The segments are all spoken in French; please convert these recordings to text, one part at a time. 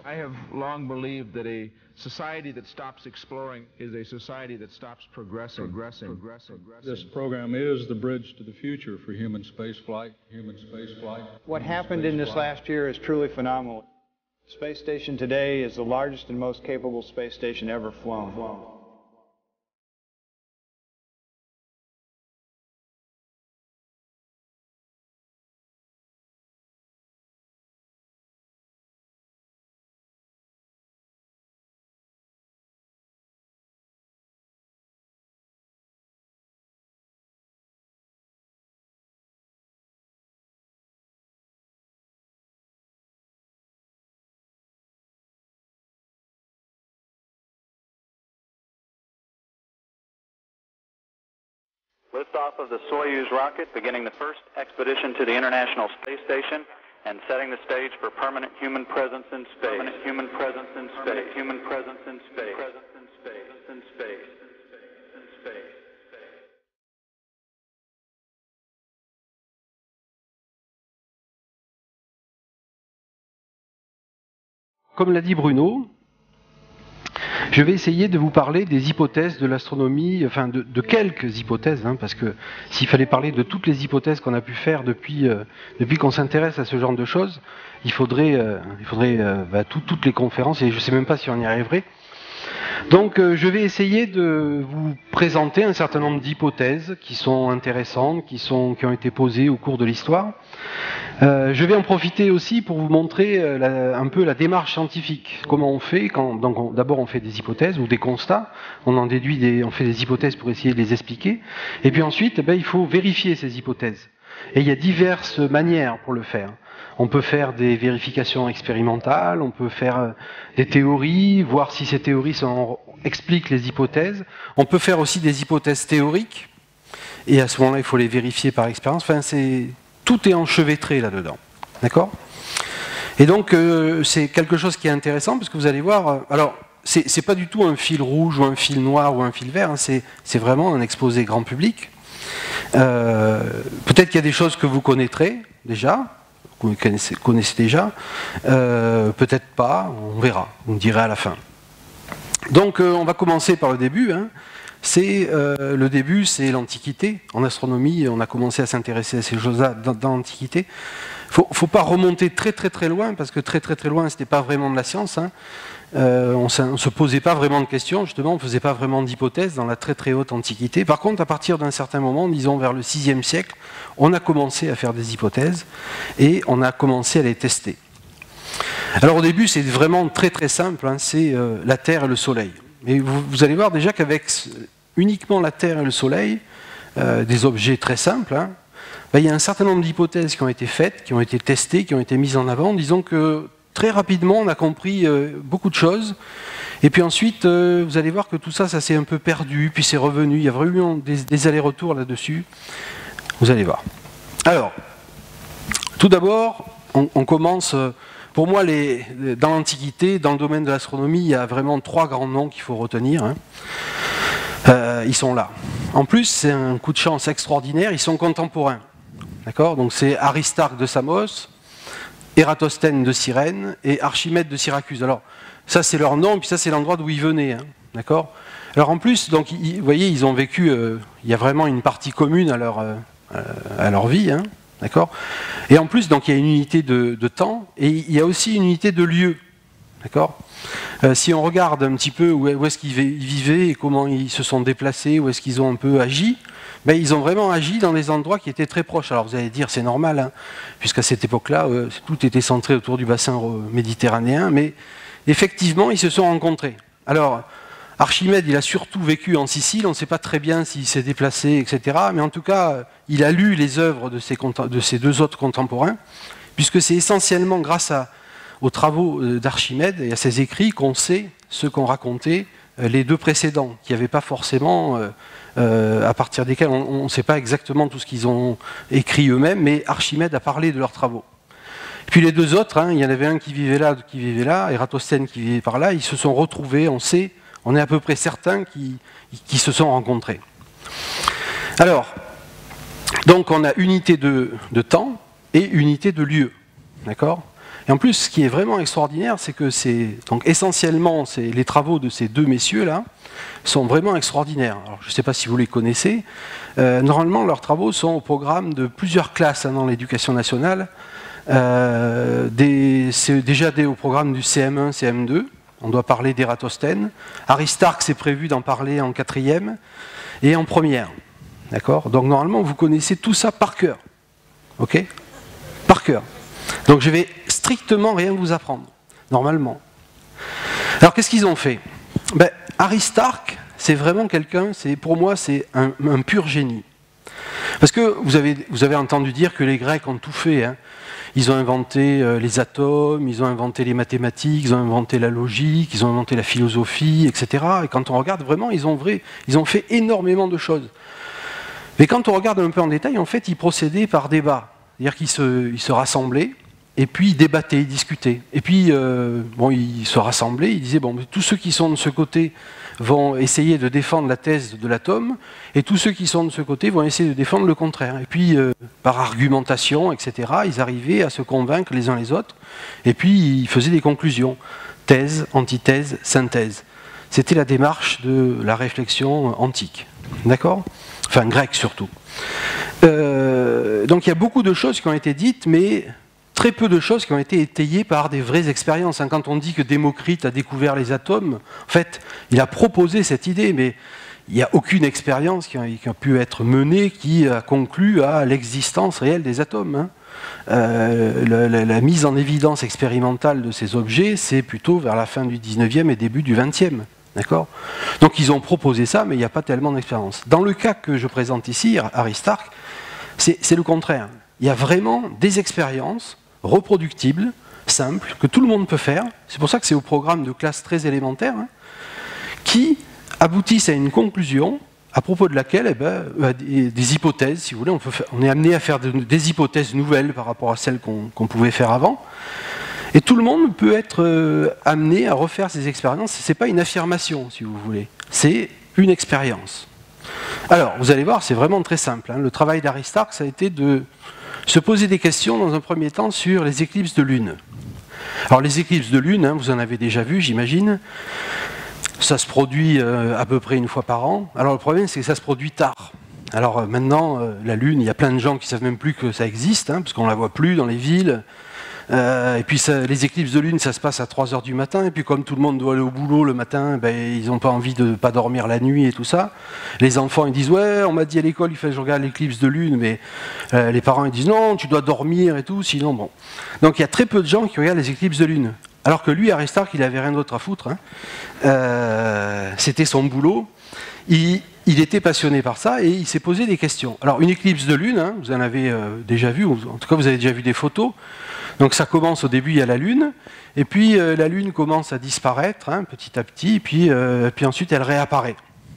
I have long believed that a society that stops exploring is a society that stops progressing. This program is the bridge to the future for human spaceflight. What happened in this last year is truly phenomenal. The space station today is the largest and most capable space station ever flown. Liftoff of the Soyuz rocket, beginning the first expedition to the International Space Station and setting the stage for permanent human presence in space. Permanent human presence in space. Human presence in space. Presence in space. In space. In space. Comme l'a dit Bruno, je vais essayer de vous parler des hypothèses de l'astronomie, enfin de quelques hypothèses, hein, parce que s'il fallait parler de toutes les hypothèses qu'on a pu faire depuis qu'on s'intéresse à ce genre de choses, il faudrait toutes les conférences, et je ne sais même pas si on y arriverait. Donc je vais essayer de vous présenter un certain nombre d'hypothèses qui sont intéressantes, qui ont été posées au cours de l'histoire. Je vais en profiter aussi pour vous montrer un peu la démarche scientifique. Comment on fait d'abord on fait des hypothèses ou des constats, on fait des hypothèses pour essayer de les expliquer, et puis ensuite il faut vérifier ces hypothèses. Et il y a diverses manières pour le faire. On peut faire des vérifications expérimentales, on peut faire des théories, voir si ces théories expliquent les hypothèses. On peut faire aussi des hypothèses théoriques, et à ce moment-là, il faut les vérifier par expérience. Enfin, tout est enchevêtré là-dedans. D'accord ? Et donc, c'est quelque chose qui est intéressant, parce que vous allez voir... alors, c'est pas du tout un fil rouge, ou un fil noir, ou un fil vert, hein, c'est vraiment un exposé grand public. Peut-être qu'il y a des choses que vous connaîtrez déjà, que vous connaissez déjà, peut-être pas, on verra, vous me direz à la fin. Donc on va commencer par le début, hein. Le début c'est l'Antiquité. En astronomie, on a commencé à s'intéresser à ces choses-là dans l'Antiquité. Faut pas remonter très loin, parce que très loin c'était pas vraiment de la science, hein. On ne se posait pas vraiment de questions, justement, on ne faisait pas vraiment d'hypothèses dans la très haute Antiquité. Par contre, à partir d'un certain moment, disons vers le 6e siècle, on a commencé à faire des hypothèses et on a commencé à les tester. Alors au début, c'est vraiment très simple, hein, c'est la Terre et le Soleil. Mais vous allez voir déjà qu'avec uniquement la Terre et le Soleil, des objets très simples, hein, il y a un certain nombre d'hypothèses qui ont été faites, qui ont été testées, qui ont été mises en avant. Disons que très rapidement, on a compris beaucoup de choses. Et puis ensuite, vous allez voir que tout ça, ça s'est un peu perdu, puis c'est revenu. Il y a vraiment des allers-retours là-dessus. Vous allez voir. Alors, tout d'abord, on commence... Pour moi, dans l'Antiquité, dans le domaine de l'astronomie, il y a vraiment 3 grands noms qu'il faut retenir, hein. Ils sont là. En plus, c'est un coup de chance extraordinaire, ils sont contemporains. D'accord ? Donc c'est Aristarque de Samos, Ératosthène de Cyrène et Archimède de Syracuse. Alors, ça c'est leur nom, puis ça c'est l'endroit d'où ils venaient. Hein, d'accord ? Alors en plus, donc, vous voyez, ils ont vécu, il y a vraiment une partie commune à leur vie, hein, d'accord ? Et en plus, donc, il y a une unité de temps, et il y a aussi une unité de lieu. D'accord ? Si on regarde un petit peu où est-ce qu'ils vivaient et comment ils se sont déplacés, où est-ce qu'ils ont un peu agi, ils ont vraiment agi dans des endroits qui étaient très proches. Alors vous allez dire c'est normal, hein, puisqu'à cette époque-là, tout était centré autour du bassin méditerranéen, mais effectivement, ils se sont rencontrés. Alors, Archimède, il a surtout vécu en Sicile, on ne sait pas très bien s'il s'est déplacé, etc., mais en tout cas, il a lu les œuvres de ses 2 autres contemporains, puisque c'est essentiellement grâce aux travaux d'Archimède et à ses écrits qu'on sait ce qu'ont raconté les 2 précédents, qui n'avaient pas forcément, à partir desquels on ne sait pas exactement tout ce qu'ils ont écrit eux-mêmes, mais Archimède a parlé de leurs travaux. Et puis les 2 autres, hein, il y en avait un qui vivait là, Ératosthène qui vivait par là, ils se sont retrouvés, on est à peu près certains qui se sont rencontrés. Alors, donc on a unité de temps et unité de lieu, d'accord ? Et Et en plus, ce qui est vraiment extraordinaire, c'est que donc essentiellement, les travaux de ces deux messieurs-là sont vraiment extraordinaires. Alors, je ne sais pas si vous les connaissez. Normalement, leurs travaux sont au programme de plusieurs classes dans l'éducation nationale. C'est déjà au programme du CM1, CM2. On doit parler d'Ératosthène. Aristarque, c'est prévu d'en parler en 4e et en première. D'accord ? Donc normalement, vous connaissez tout ça par cœur. Ok ? Par cœur. Donc je vais strictement rien vous apprendre, normalement. Alors qu'est-ce qu'ils ont fait ? Aristarque, c'est vraiment quelqu'un, pour moi, c'est un pur génie. Parce que vous avez entendu dire que les Grecs ont tout fait. Hein. Ils ont inventé les atomes, ils ont inventé les mathématiques, ils ont inventé la logique, ils ont inventé la philosophie, etc. Et quand on regarde vraiment, ils ont fait énormément de choses. Mais quand on regarde un peu en détail, en fait, ils procédaient par débat. C'est-à-dire qu'ils se rassemblaient, et puis ils débattaient, ils discutaient. Et puis, ils se rassemblaient, ils disaient, tous ceux qui sont de ce côté vont essayer de défendre la thèse de l'atome, et tous ceux qui sont de ce côté vont essayer de défendre le contraire. Et puis, par argumentation, etc., ils arrivaient à se convaincre les uns les autres, et puis ils faisaient des conclusions. Thèse, antithèse, synthèse. C'était la démarche de la réflexion antique. D'accord ? Enfin, grecque surtout. Donc il y a beaucoup de choses qui ont été dites, mais très peu de choses qui ont été étayées par des vraies expériences. Quand on dit que Démocrite a découvert les atomes, en fait, il a proposé cette idée, mais il n'y a aucune expérience qui a pu être menée qui a conclu à l'existence réelle des atomes. Hein. La mise en évidence expérimentale de ces objets, c'est plutôt vers la fin du 19e et début du 20e. D'accord ? Donc ils ont proposé ça, mais il n'y a pas tellement d'expérience. Dans le cas que je présente ici, Aristarque, c'est le contraire. Il y a vraiment des expériences reproductibles, simples, que tout le monde peut faire. C'est pour ça que c'est au programme de classe très élémentaire, hein, qui aboutissent à une conclusion à propos de laquelle, des hypothèses, si vous voulez, on est amené à faire des hypothèses nouvelles par rapport à celles qu'on pouvait faire avant. Et tout le monde peut être amené à refaire ces expériences. Ce n'est pas une affirmation, si vous voulez. C'est une expérience. Alors, vous allez voir, c'est vraiment très simple. Hein. Le travail d'Aristarque, ça a été de se poser des questions, dans un premier temps, sur les éclipses de lune. Alors, les éclipses de lune, hein, vous en avez déjà vu, j'imagine. Ça se produit à peu près une fois par an. Alors, le problème, c'est que ça se produit tard. Alors, maintenant, la lune, il y a plein de gens qui ne savent même plus que ça existe, hein, parce qu'on ne la voit plus dans les villes. Et puis les éclipses de lune, ça se passe à 3h du matin, et puis comme tout le monde doit aller au boulot le matin, ils n'ont pas envie de ne pas dormir la nuit et tout ça. Les enfants, ils disent, ouais, on m'a dit à l'école, il fallait que je regarde l'éclipse de lune, mais les parents, ils disent, non, tu dois dormir et tout, sinon, bon. Donc il y a très peu de gens qui regardent les éclipses de lune. Alors que lui, Aristarque, il n'avait rien d'autre à foutre. Hein. C'était son boulot. Il était passionné par ça et il s'est posé des questions. Alors une éclipse de lune, hein, vous en avez déjà vu, en tout cas vous avez déjà vu des photos. Donc ça commence au début, il y a la lune, et puis la lune commence à disparaître hein, petit à petit, puis ensuite elle réapparaît.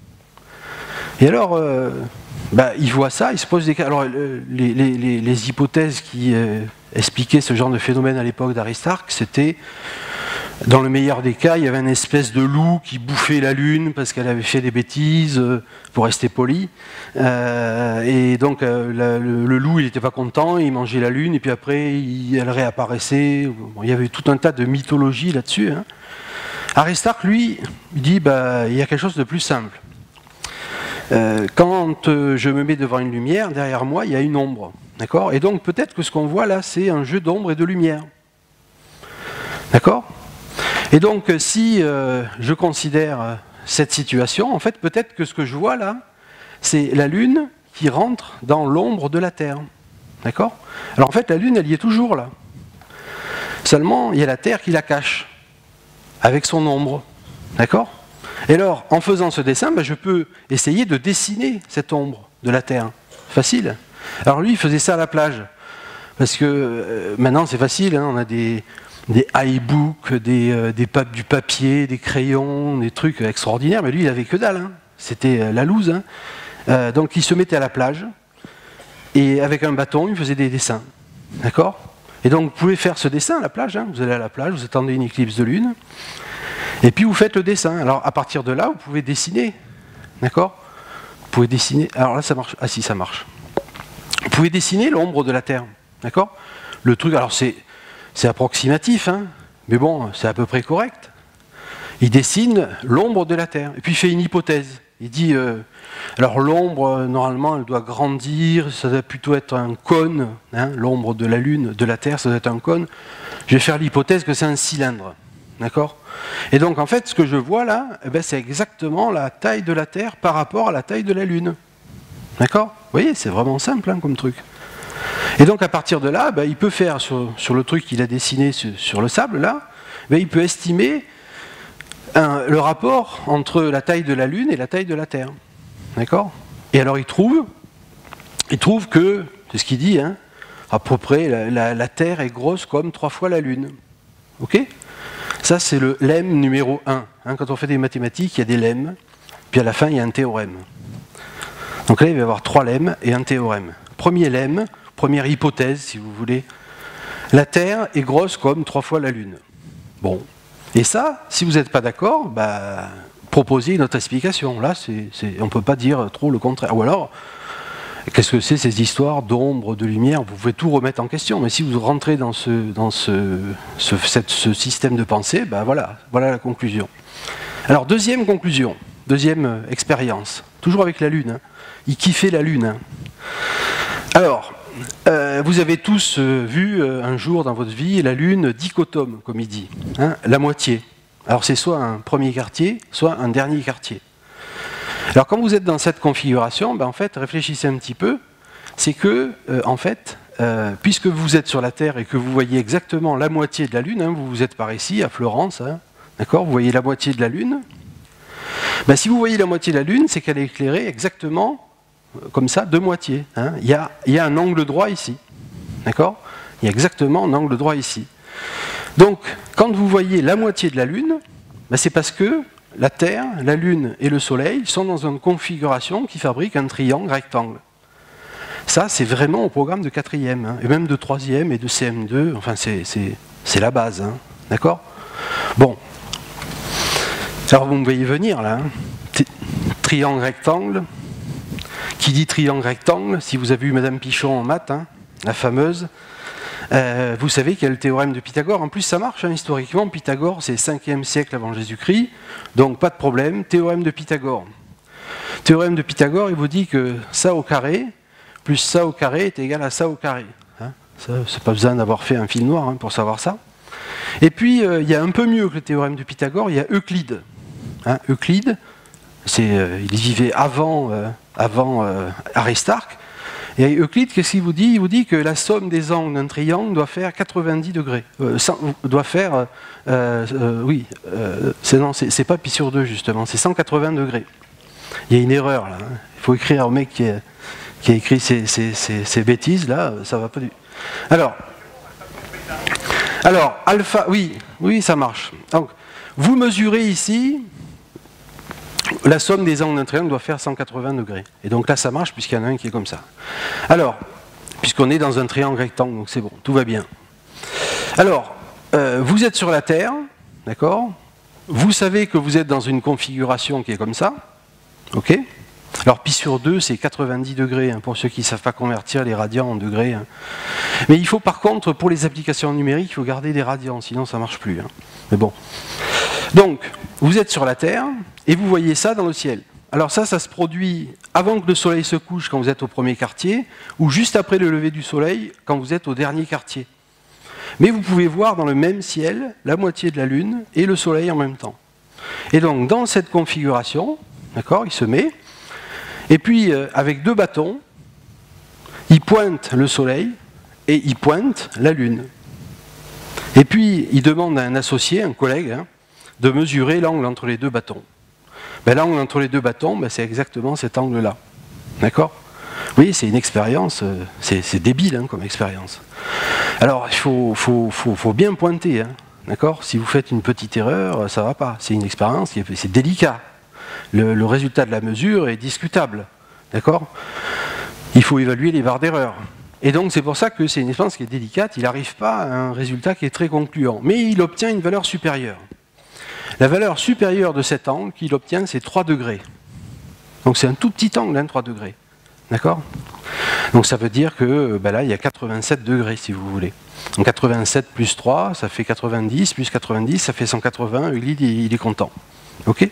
Et alors, il voit ça, il se pose des questions. Alors les hypothèses qui expliquaient ce genre de phénomène à l'époque d'Aristarque, c'était, dans le meilleur des cas, il y avait une espèce de loup qui bouffait la lune parce qu'elle avait fait des bêtises, pour rester poli. Et donc le loup, il n'était pas content, il mangeait la lune, et puis après, elle réapparaissait. Bon, il y avait tout un tas de mythologies là-dessus. Hein. Aristarque, lui, il dit, il y a quelque chose de plus simple. Quand je me mets devant une lumière, derrière moi, il y a une ombre. D'accord ? Et donc, peut-être que ce qu'on voit là, c'est un jeu d'ombre et de lumière. D'accord ? Et donc, si je considère cette situation, en fait, peut-être que ce que je vois là, c'est la Lune qui rentre dans l'ombre de la Terre. D'accord ? Alors en fait, la Lune, elle y est toujours là. Seulement, il y a la Terre qui la cache, avec son ombre. D'accord ? Et alors, en faisant ce dessin, je peux essayer de dessiner cette ombre de la Terre. Facile. Alors lui, il faisait ça à la plage. Parce que maintenant, c'est facile, hein, on a des iBooks, du papier, des crayons, des trucs extraordinaires, mais lui, il n'avait que dalle. Hein. C'était la loose. Hein. Donc il se mettait à la plage, et avec un bâton, il faisait des dessins. D'accord ? Et donc vous pouvez faire ce dessin à la plage. Hein. Vous allez à la plage, vous attendez une éclipse de lune, et puis vous faites le dessin. Alors à partir de là, vous pouvez dessiner. D'accord ? Vous pouvez dessiner. Alors là, ça marche. Ah si, ça marche. Vous pouvez dessiner l'ombre de la Terre. D'accord ? Le truc, alors c'est c'est approximatif, hein, mais bon, c'est à peu près correct. Il dessine l'ombre de la Terre, et puis il fait une hypothèse. Il dit, alors l'ombre, normalement, elle doit grandir, ça doit plutôt être un cône, hein, l'ombre de la Lune, de la Terre, ça doit être un cône. Je vais faire l'hypothèse que c'est un cylindre, d'accord? Et donc, en fait, ce que je vois là, eh ben, c'est exactement la taille de la Terre par rapport à la taille de la Lune. D'accord? Vous voyez, c'est vraiment simple, hein, comme truc. Et donc, à partir de là, ben, il peut faire, sur le truc qu'il a dessiné sur le sable, là, ben, il peut estimer le rapport entre la taille de la Lune et la taille de la Terre. D'accord? Et alors, il trouve que, c'est ce qu'il dit, hein, à peu près, la Terre est grosse comme 3 fois la Lune. Ok? Ça, c'est le lemme numéro 1. Hein, quand on fait des mathématiques, il y a des lemmes, puis à la fin, il y a un théorème. Donc là, il va y avoir 3 lemmes et un théorème. Premier lemme, première hypothèse, si vous voulez. La Terre est grosse comme 3 fois la Lune. Bon. Et ça, si vous n'êtes pas d'accord, bah, proposez une autre explication. Là, on ne peut pas dire trop le contraire. Ou alors, qu'est-ce que c'est ces histoires d'ombre, de lumière? Vous pouvez tout remettre en question. Mais si vous rentrez dans ce système de pensée, bah voilà la conclusion. Alors, deuxième conclusion, deuxième expérience, toujours avec la Lune. Hein. Il kiffait la Lune. Hein. Alors, vous avez tous vu un jour dans votre vie la Lune dichotome, comme il dit, hein, la moitié. Alors c'est soit un premier quartier, soit un dernier quartier. Alors quand vous êtes dans cette configuration, ben, en fait, réfléchissez un petit peu, c'est que, en fait, puisque vous êtes sur la Terre et que vous voyez exactement la moitié de la Lune, hein, vous êtes par ici, à Florence, hein, d'accord, vous voyez la moitié de la Lune, ben, si vous voyez la moitié de la Lune, c'est qu'elle est éclairée exactement comme ça, de moitié. Hein. Il y a un angle droit ici. D'accord? Il y a exactement un angle droit ici. Donc, quand vous voyez la moitié de la Lune, ben c'est parce que la Terre, la Lune et le Soleil sont dans une configuration qui fabrique un triangle rectangle. Ça, c'est vraiment au programme de 4e, hein, et même de 3e et de CM2. Enfin, c'est la base. Hein. D'accord? Bon. Alors, vous me voyez venir, là. Hein. Triangle rectangle. Qui dit triangle rectangle, si vous avez eu Madame Pichon en maths, hein, la fameuse, vous savez qu'il y a le théorème de Pythagore. En plus, ça marche, hein, historiquement. Pythagore, c'est 5e siècle avant Jésus-Christ, donc pas de problème. Théorème de Pythagore. Théorème de Pythagore, il vous dit que ça au carré, plus ça au carré est égal à ça au carré. Hein. Ça, c'est pas besoin d'avoir fait un fil noir hein, pour savoir ça. Et puis, il y a un peu mieux que le théorème de Pythagore, il y a Euclide. Hein, Euclide, il vivait avant Aristarque. Et Euclide, qu'est-ce qu'il vous dit? Il vous dit que la somme des angles d'un triangle doit faire 90 degrés. Doit faire... oui, c'est pas pi sur 2 justement, c'est 180 degrés. Il y a une erreur là. Hein. Il faut écrire au mec qui a écrit ces bêtises là, ça va pas du... Alors, alpha, oui, ça marche. Donc, vous mesurez ici... La somme des angles d'un triangle doit faire 180 degrés. Et donc là, ça marche puisqu'il y en a un qui est comme ça. Alors, puisqu'on est dans un triangle rectangle, donc c'est bon, tout va bien. Alors, vous êtes sur la Terre, d'accord? Vous savez que vous êtes dans une configuration qui est comme ça, ok? Alors, pi sur 2, c'est 90 degrés, hein, pour ceux qui ne savent pas convertir les radians en degrés. Hein. Mais il faut par contre, pour les applications numériques, il faut garder des radians, sinon ça ne marche plus. Hein. Mais bon. Donc, vous êtes sur la Terre, et vous voyez ça dans le ciel. Alors ça se produit avant que le soleil se couche quand vous êtes au premier quartier, ou juste après le lever du soleil quand vous êtes au dernier quartier. Mais vous pouvez voir dans le même ciel la moitié de la Lune et le soleil en même temps. Et donc dans cette configuration, d'accord, il se met, et puis avec 2 bâtons, il pointe le soleil et il pointe la Lune. Et puis il demande à un associé, un collègue, hein, de mesurer l'angle entre les 2 bâtons. Ben, l'angle entre les 2 bâtons, ben, c'est exactement cet angle-là. D'accord? Vous voyez, c'est une expérience, c'est débile hein, comme expérience. Alors, il faut bien pointer. Hein, d'accord? Si vous faites une petite erreur, ça ne va pas. C'est une expérience, c'est délicat. Le résultat de la mesure est discutable. D'accord? Il faut évaluer les barres d'erreur. Et donc, c'est pour ça que c'est une expérience qui est délicate. Il n'arrive pas à un résultat qui est très concluant. Mais il obtient une valeur supérieure. La valeur supérieure de cet angle qu'il obtient, c'est 3 degrés. Donc c'est un tout petit angle, hein, 3 degrés. D'accord? Donc ça veut dire que là, il y a 87 degrés, si vous voulez. Donc 87 plus 3, ça fait 90, plus 90, ça fait 180, Euclide, il est content. OK?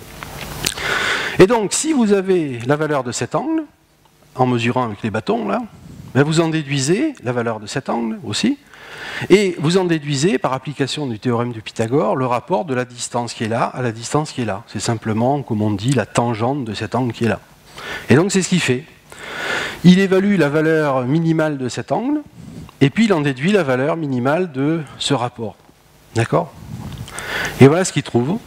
Et donc, si vous avez la valeur de cet angle, en mesurant avec les bâtons, là, vous en déduisez la valeur de cet angle aussi, et vous en déduisez, par application du théorème de Pythagore, le rapport de la distance qui est là à la distance qui est là. C'est simplement, comme on dit, la tangente de cet angle qui est là. Et donc, c'est ce qu'il fait. Il évalue la valeur minimale de cet angle, et puis il en déduit la valeur minimale de ce rapport. D'accord? Et voilà ce qu'il trouve.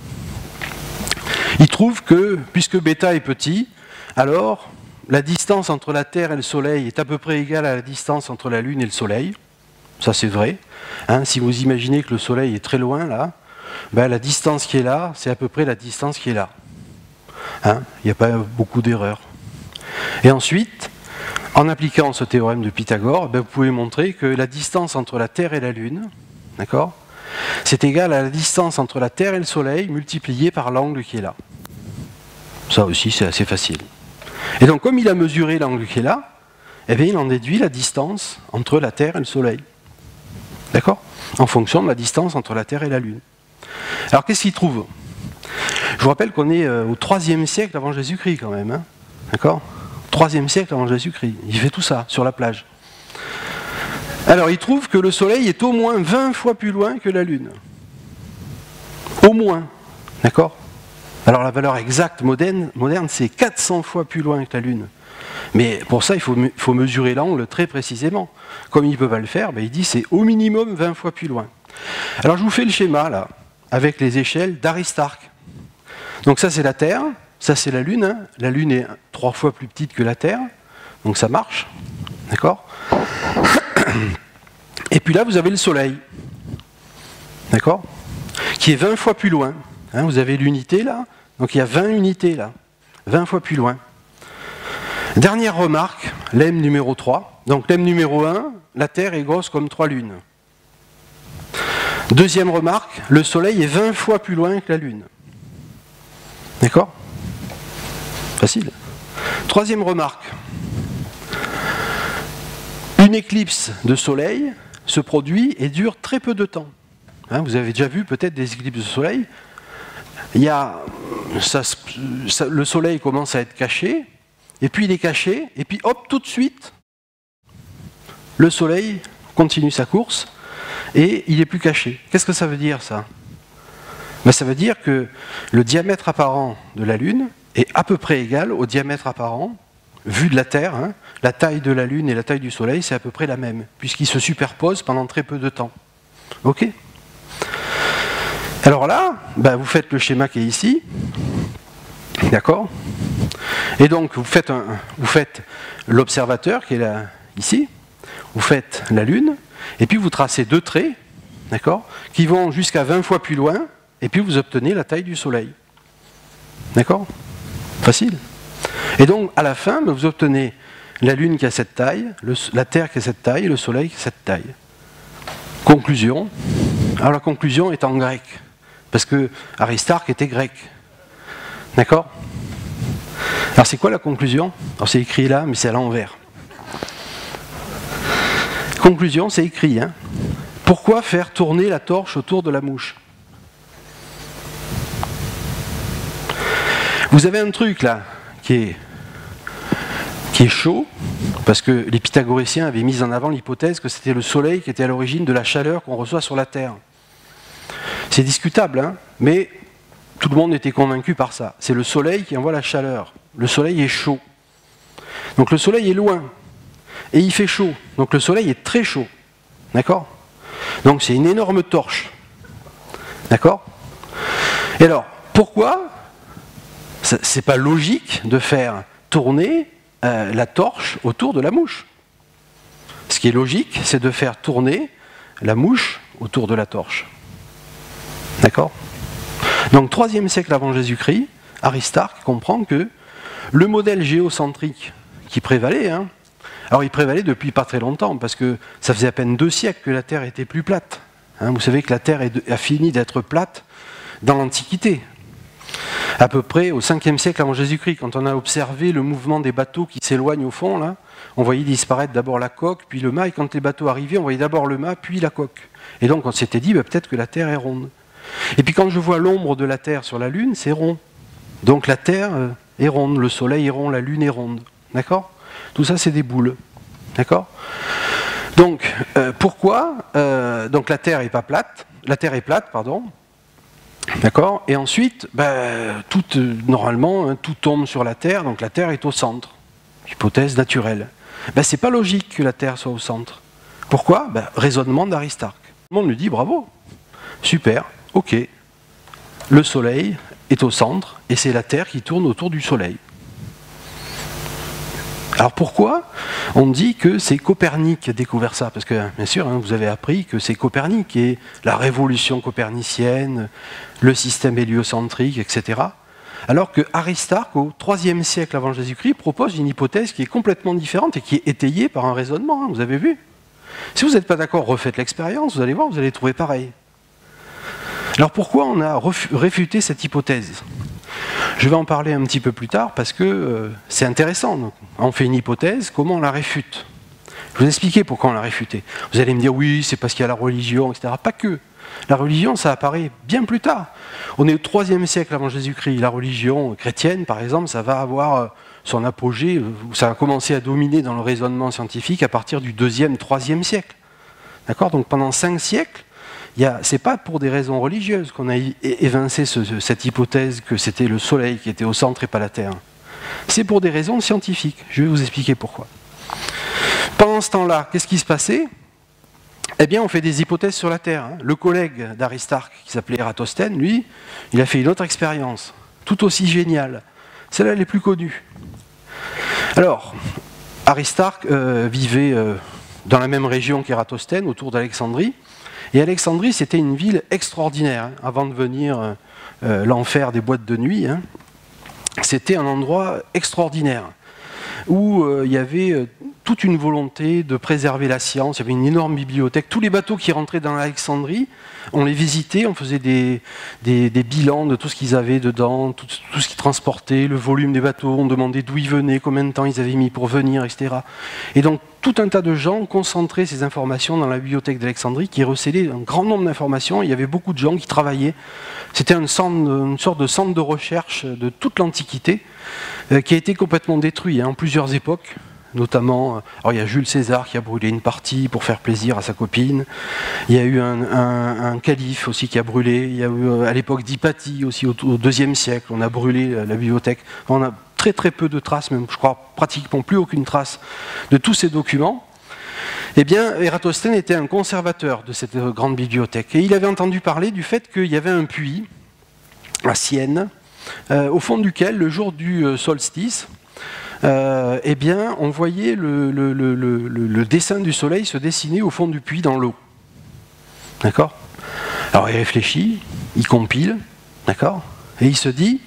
Il trouve que, puisque bêta est petit, alors la distance entre la Terre et le Soleil est à peu près égale à la distance entre la Lune et le Soleil. Ça, c'est vrai. Hein, si vous imaginez que le Soleil est très loin, là, la distance qui est là, c'est à peu près la distance qui est là. Hein, il n'y a pas beaucoup d'erreurs. Et ensuite, en appliquant ce théorème de Pythagore, vous pouvez montrer que la distance entre la Terre et la Lune, d'accord, c'est égal à la distance entre la Terre et le Soleil multipliée par l'angle qui est là. Ça aussi, c'est assez facile. Et donc, comme il a mesuré l'angle qui est là, il en déduit la distance entre la Terre et le Soleil. D'accord? En fonction de la distance entre la Terre et la Lune. Alors, qu'est-ce qu'il trouve? Je vous rappelle qu'on est au 3e siècle avant Jésus-Christ, quand même. Hein, d'accord? 3e siècle avant Jésus-Christ. Il fait tout ça, sur la plage. Alors, il trouve que le Soleil est au moins 20 fois plus loin que la Lune. Au moins. D'accord? Alors, la valeur exacte moderne c'est 400 fois plus loin que la Lune. Mais pour ça, il faut mesurer l'angle très précisément. Comme il ne peut pas le faire, il dit c'est au minimum 20 fois plus loin. Alors, je vous fais le schéma, là, avec les échelles d'Aristarque. Donc ça, c'est la Terre. Ça, c'est la Lune. Hein. La Lune est 3 fois plus petite que la Terre. Donc ça marche. D'accord? Et puis là, vous avez le Soleil. D'accord? Qui est 20 fois plus loin. Hein, vous avez l'unité là. Donc il y a 20 unités là. 20 fois plus loin. Dernière remarque, lemme numéro 3. Donc lemme numéro 1, la Terre est grosse comme 3 lunes. Deuxième remarque, le Soleil est 20 fois plus loin que la Lune. D'accord? Facile. Troisième remarque. Une éclipse de Soleil se produit et dure très peu de temps. Hein, vous avez déjà vu peut-être des éclipses de Soleil. Le Soleil commence à être caché, et puis il est caché, et puis hop, tout de suite, le Soleil continue sa course, et il n'est plus caché. Qu'est-ce que ça veut dire, ça? Ça veut dire que le diamètre apparent de la Lune est à peu près égal au diamètre apparent, vu de la Terre, hein, la taille de la Lune et la taille du Soleil, c'est à peu près la même, puisqu'ils se superposent pendant très peu de temps. Ok? Alors là, vous faites le schéma qui est ici, d'accord? Et donc vous faites l'observateur qui est là, ici, vous faites la Lune, et puis vous tracez deux traits, d'accord, qui vont jusqu'à 20 fois plus loin, et puis vous obtenez la taille du Soleil. D'accord? Facile. Et donc à la fin, vous obtenez la Lune qui a cette taille, la Terre qui a cette taille, et le Soleil qui a cette taille. Conclusion. Alors la conclusion est en grec, parce que Aristarque était grec. D'accord? Alors c'est quoi la conclusion? Alors c'est écrit là, mais c'est à l'envers. Conclusion, c'est écrit. Hein. Pourquoi faire tourner la torche autour de la mouche? Vous avez un truc là qui est chaud, parce que les pythagoriciens avaient mis en avant l'hypothèse que c'était le Soleil qui était à l'origine de la chaleur qu'on reçoit sur la Terre. C'est discutable, hein, mais tout le monde était convaincu par ça. C'est le Soleil qui envoie la chaleur. Le Soleil est chaud. Donc le Soleil est loin. Et il fait chaud. Donc le Soleil est très chaud. D'accord? Donc c'est une énorme torche. D'accord? Et alors, pourquoi c'est pas logique de faire tourner la torche autour de la mouche? Ce qui est logique, c'est de faire tourner la mouche autour de la torche. D'accord? Donc, 3e siècle avant Jésus-Christ, Aristarque comprend que le modèle géocentrique qui prévalait, hein, alors il prévalait depuis pas très longtemps, parce que ça faisait à peine 2 siècles que la Terre était plus plate. Hein, vous savez que la Terre a fini d'être plate dans l'Antiquité. à peu près au 5e siècle avant Jésus-Christ, quand on a observé le mouvement des bateaux qui s'éloignent au fond, là, on voyait disparaître d'abord la coque, puis le mât, et quand les bateaux arrivaient, on voyait d'abord le mât, puis la coque. Et donc on s'était dit, peut-être que la Terre est ronde. Et puis quand je vois l'ombre de la Terre sur la Lune, c'est rond. Donc la Terre est ronde, le Soleil est rond, la Lune est ronde. D'accord ? Tout ça, c'est des boules. D'accord ? Donc, pourquoi donc la Terre est pas plate. La Terre est plate, pardon. D'accord ? Et ensuite, normalement, tout tombe sur la Terre, donc la Terre est au centre. Hypothèse naturelle. C'est pas logique que la Terre soit au centre. Pourquoi ? Raisonnement d'Aristarque. Tout le monde lui dit bravo. Super, ok. Le Soleil est au centre et c'est la Terre qui tourne autour du Soleil. Alors pourquoi on dit que c'est Copernic qui a découvert ça? Parce que, bien sûr, vous avez appris que c'est Copernic et la révolution copernicienne, le système héliocentrique, etc. Alors que Aristarque, au IIIe siècle avant Jésus-Christ, propose une hypothèse qui est complètement différente et qui est étayée par un raisonnement, vous avez vu? Si vous n'êtes pas d'accord, refaites l'expérience, vous allez voir, vous allez trouver pareil. Alors pourquoi on a réfuté cette hypothèse? Je vais en parler un petit peu plus tard parce que c'est intéressant. Donc, on fait une hypothèse, comment on la réfute? Je vais vous expliquer pourquoi on l'a réfutée. Vous allez me dire oui, c'est parce qu'il y a la religion, etc. Pas que. La religion, ça apparaît bien plus tard. On est au IIIe siècle avant Jésus-Christ. La religion chrétienne, par exemple, ça va avoir son apogée, ça a commencé à dominer dans le raisonnement scientifique à partir du IIe, IIIe siècle. D'accord? Donc pendant 5 siècles, c'est pas pour des raisons religieuses qu'on a évincé cette hypothèse que c'était le Soleil qui était au centre et pas la Terre. C'est pour des raisons scientifiques. Je vais vous expliquer pourquoi. Pendant ce temps-là, qu'est-ce qui se passait? Eh bien, on fait des hypothèses sur la Terre. Le collègue d'Aristarque, qui s'appelait Ératosthène, lui, il a fait une autre expérience, tout aussi géniale. Celle-là, elle est plus connue. Alors, Aristarque vivait dans la même région qu'Ératosthène, autour d'Alexandrie. Et Alexandrie, c'était une ville extraordinaire, avant de devenir l'enfer des boîtes de nuit. C'était un endroit extraordinaire, où il y avait toute une volonté de préserver la science. Il y avait une énorme bibliothèque. Tous les bateaux qui rentraient dans l'Alexandrie, on les visitait, on faisait des bilans de tout ce qu'ils avaient dedans, tout ce qu'ils transportaient, le volume des bateaux, on demandait d'où ils venaient, combien de temps ils avaient mis pour venir, etc. Et donc, tout un tas de gens concentraient ces informations dans la bibliothèque d'Alexandrie, qui recélait un grand nombre d'informations. Il y avait beaucoup de gens qui travaillaient. C'était une sorte de centre de recherche de toute l'Antiquité, qui a été complètement détruit en plusieurs époques. Notamment, alors il y a Jules César qui a brûlé une partie pour faire plaisir à sa copine. Il y a eu un calife aussi qui a brûlé. Il y a eu à l'époque d'Hypatie aussi au IIe siècle, on a brûlé la bibliothèque. On a très très peu de traces, même je crois pratiquement plus aucune trace de tous ces documents. Eh bien, Ératosthène était un conservateur de cette grande bibliothèque et il avait entendu parler du fait qu'il y avait un puits à Sienne, au fond duquel, le jour du solstice, eh bien, on voyait le dessin du soleil se dessiner au fond du puits dans l'eau. D'accord? Alors il réfléchit, il compile, d'accord? Et il se dit,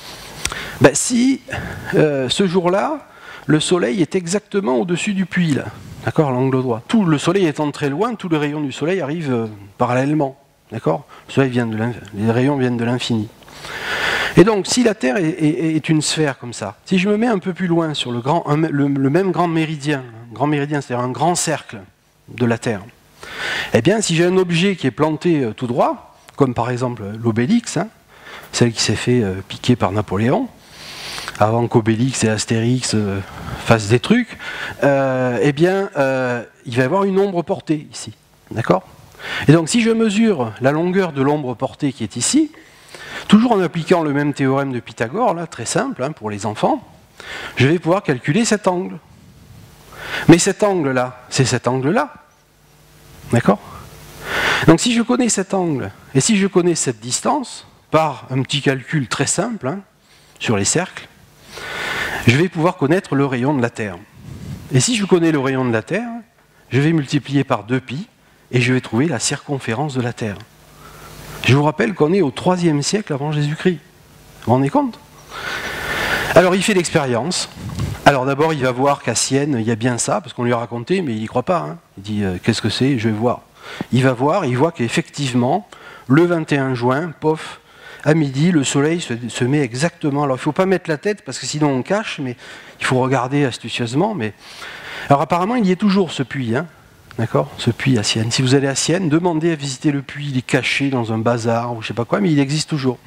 si ce jour-là, le soleil est exactement au-dessus du puits, là, d'accord, à l'angle droit. Tout le soleil étant très loin, tous les rayons du soleil arrivent parallèlement, d'accord? Les rayons viennent de l'infini. Et donc, si la Terre est une sphère comme ça, si je me mets un peu plus loin sur le même grand méridien, c'est-à-dire un grand cercle de la Terre, eh bien, si j'ai un objet qui est planté tout droit, comme par exemple l'Obélix, celle qui s'est fait piquer par Napoléon, avant qu'Obélix et Astérix fassent des trucs, eh bien, il va y avoir une ombre portée ici, d'accord? Et donc, si je mesure la longueur de l'ombre portée qui est ici, toujours en appliquant le même théorème de Pythagore, là, très simple pour les enfants, je vais pouvoir calculer cet angle. Mais cet angle-là, c'est cet angle-là. D'accord? Donc si je connais cet angle, et si je connais cette distance, par un petit calcul très simple sur les cercles, je vais pouvoir connaître le rayon de la Terre. Et si je connais le rayon de la Terre, je vais multiplier par 2π, et je vais trouver la circonférence de la Terre. Je vous rappelle qu'on est au IIIe siècle avant Jésus-Christ. Vous vous rendez compte? Alors il fait l'expérience. Alors d'abord il va voir qu'à Sienne, il y a bien ça, parce qu'on lui a raconté, mais il n'y croit pas. Il dit, qu'est-ce que c'est? Je vais voir. Il va voir, il voit qu'effectivement, le 21 juin, pof, à midi, le soleil se met exactement. Alors il ne faut pas mettre la tête parce que sinon on cache, mais il faut regarder astucieusement. Mais... Alors apparemment il y est toujours ce puits, hein, d'accord, ce puits à Sienne. Si vous allez à Sienne, demandez à visiter le puits, il est caché dans un bazar ou je ne sais pas quoi, mais il existe toujours.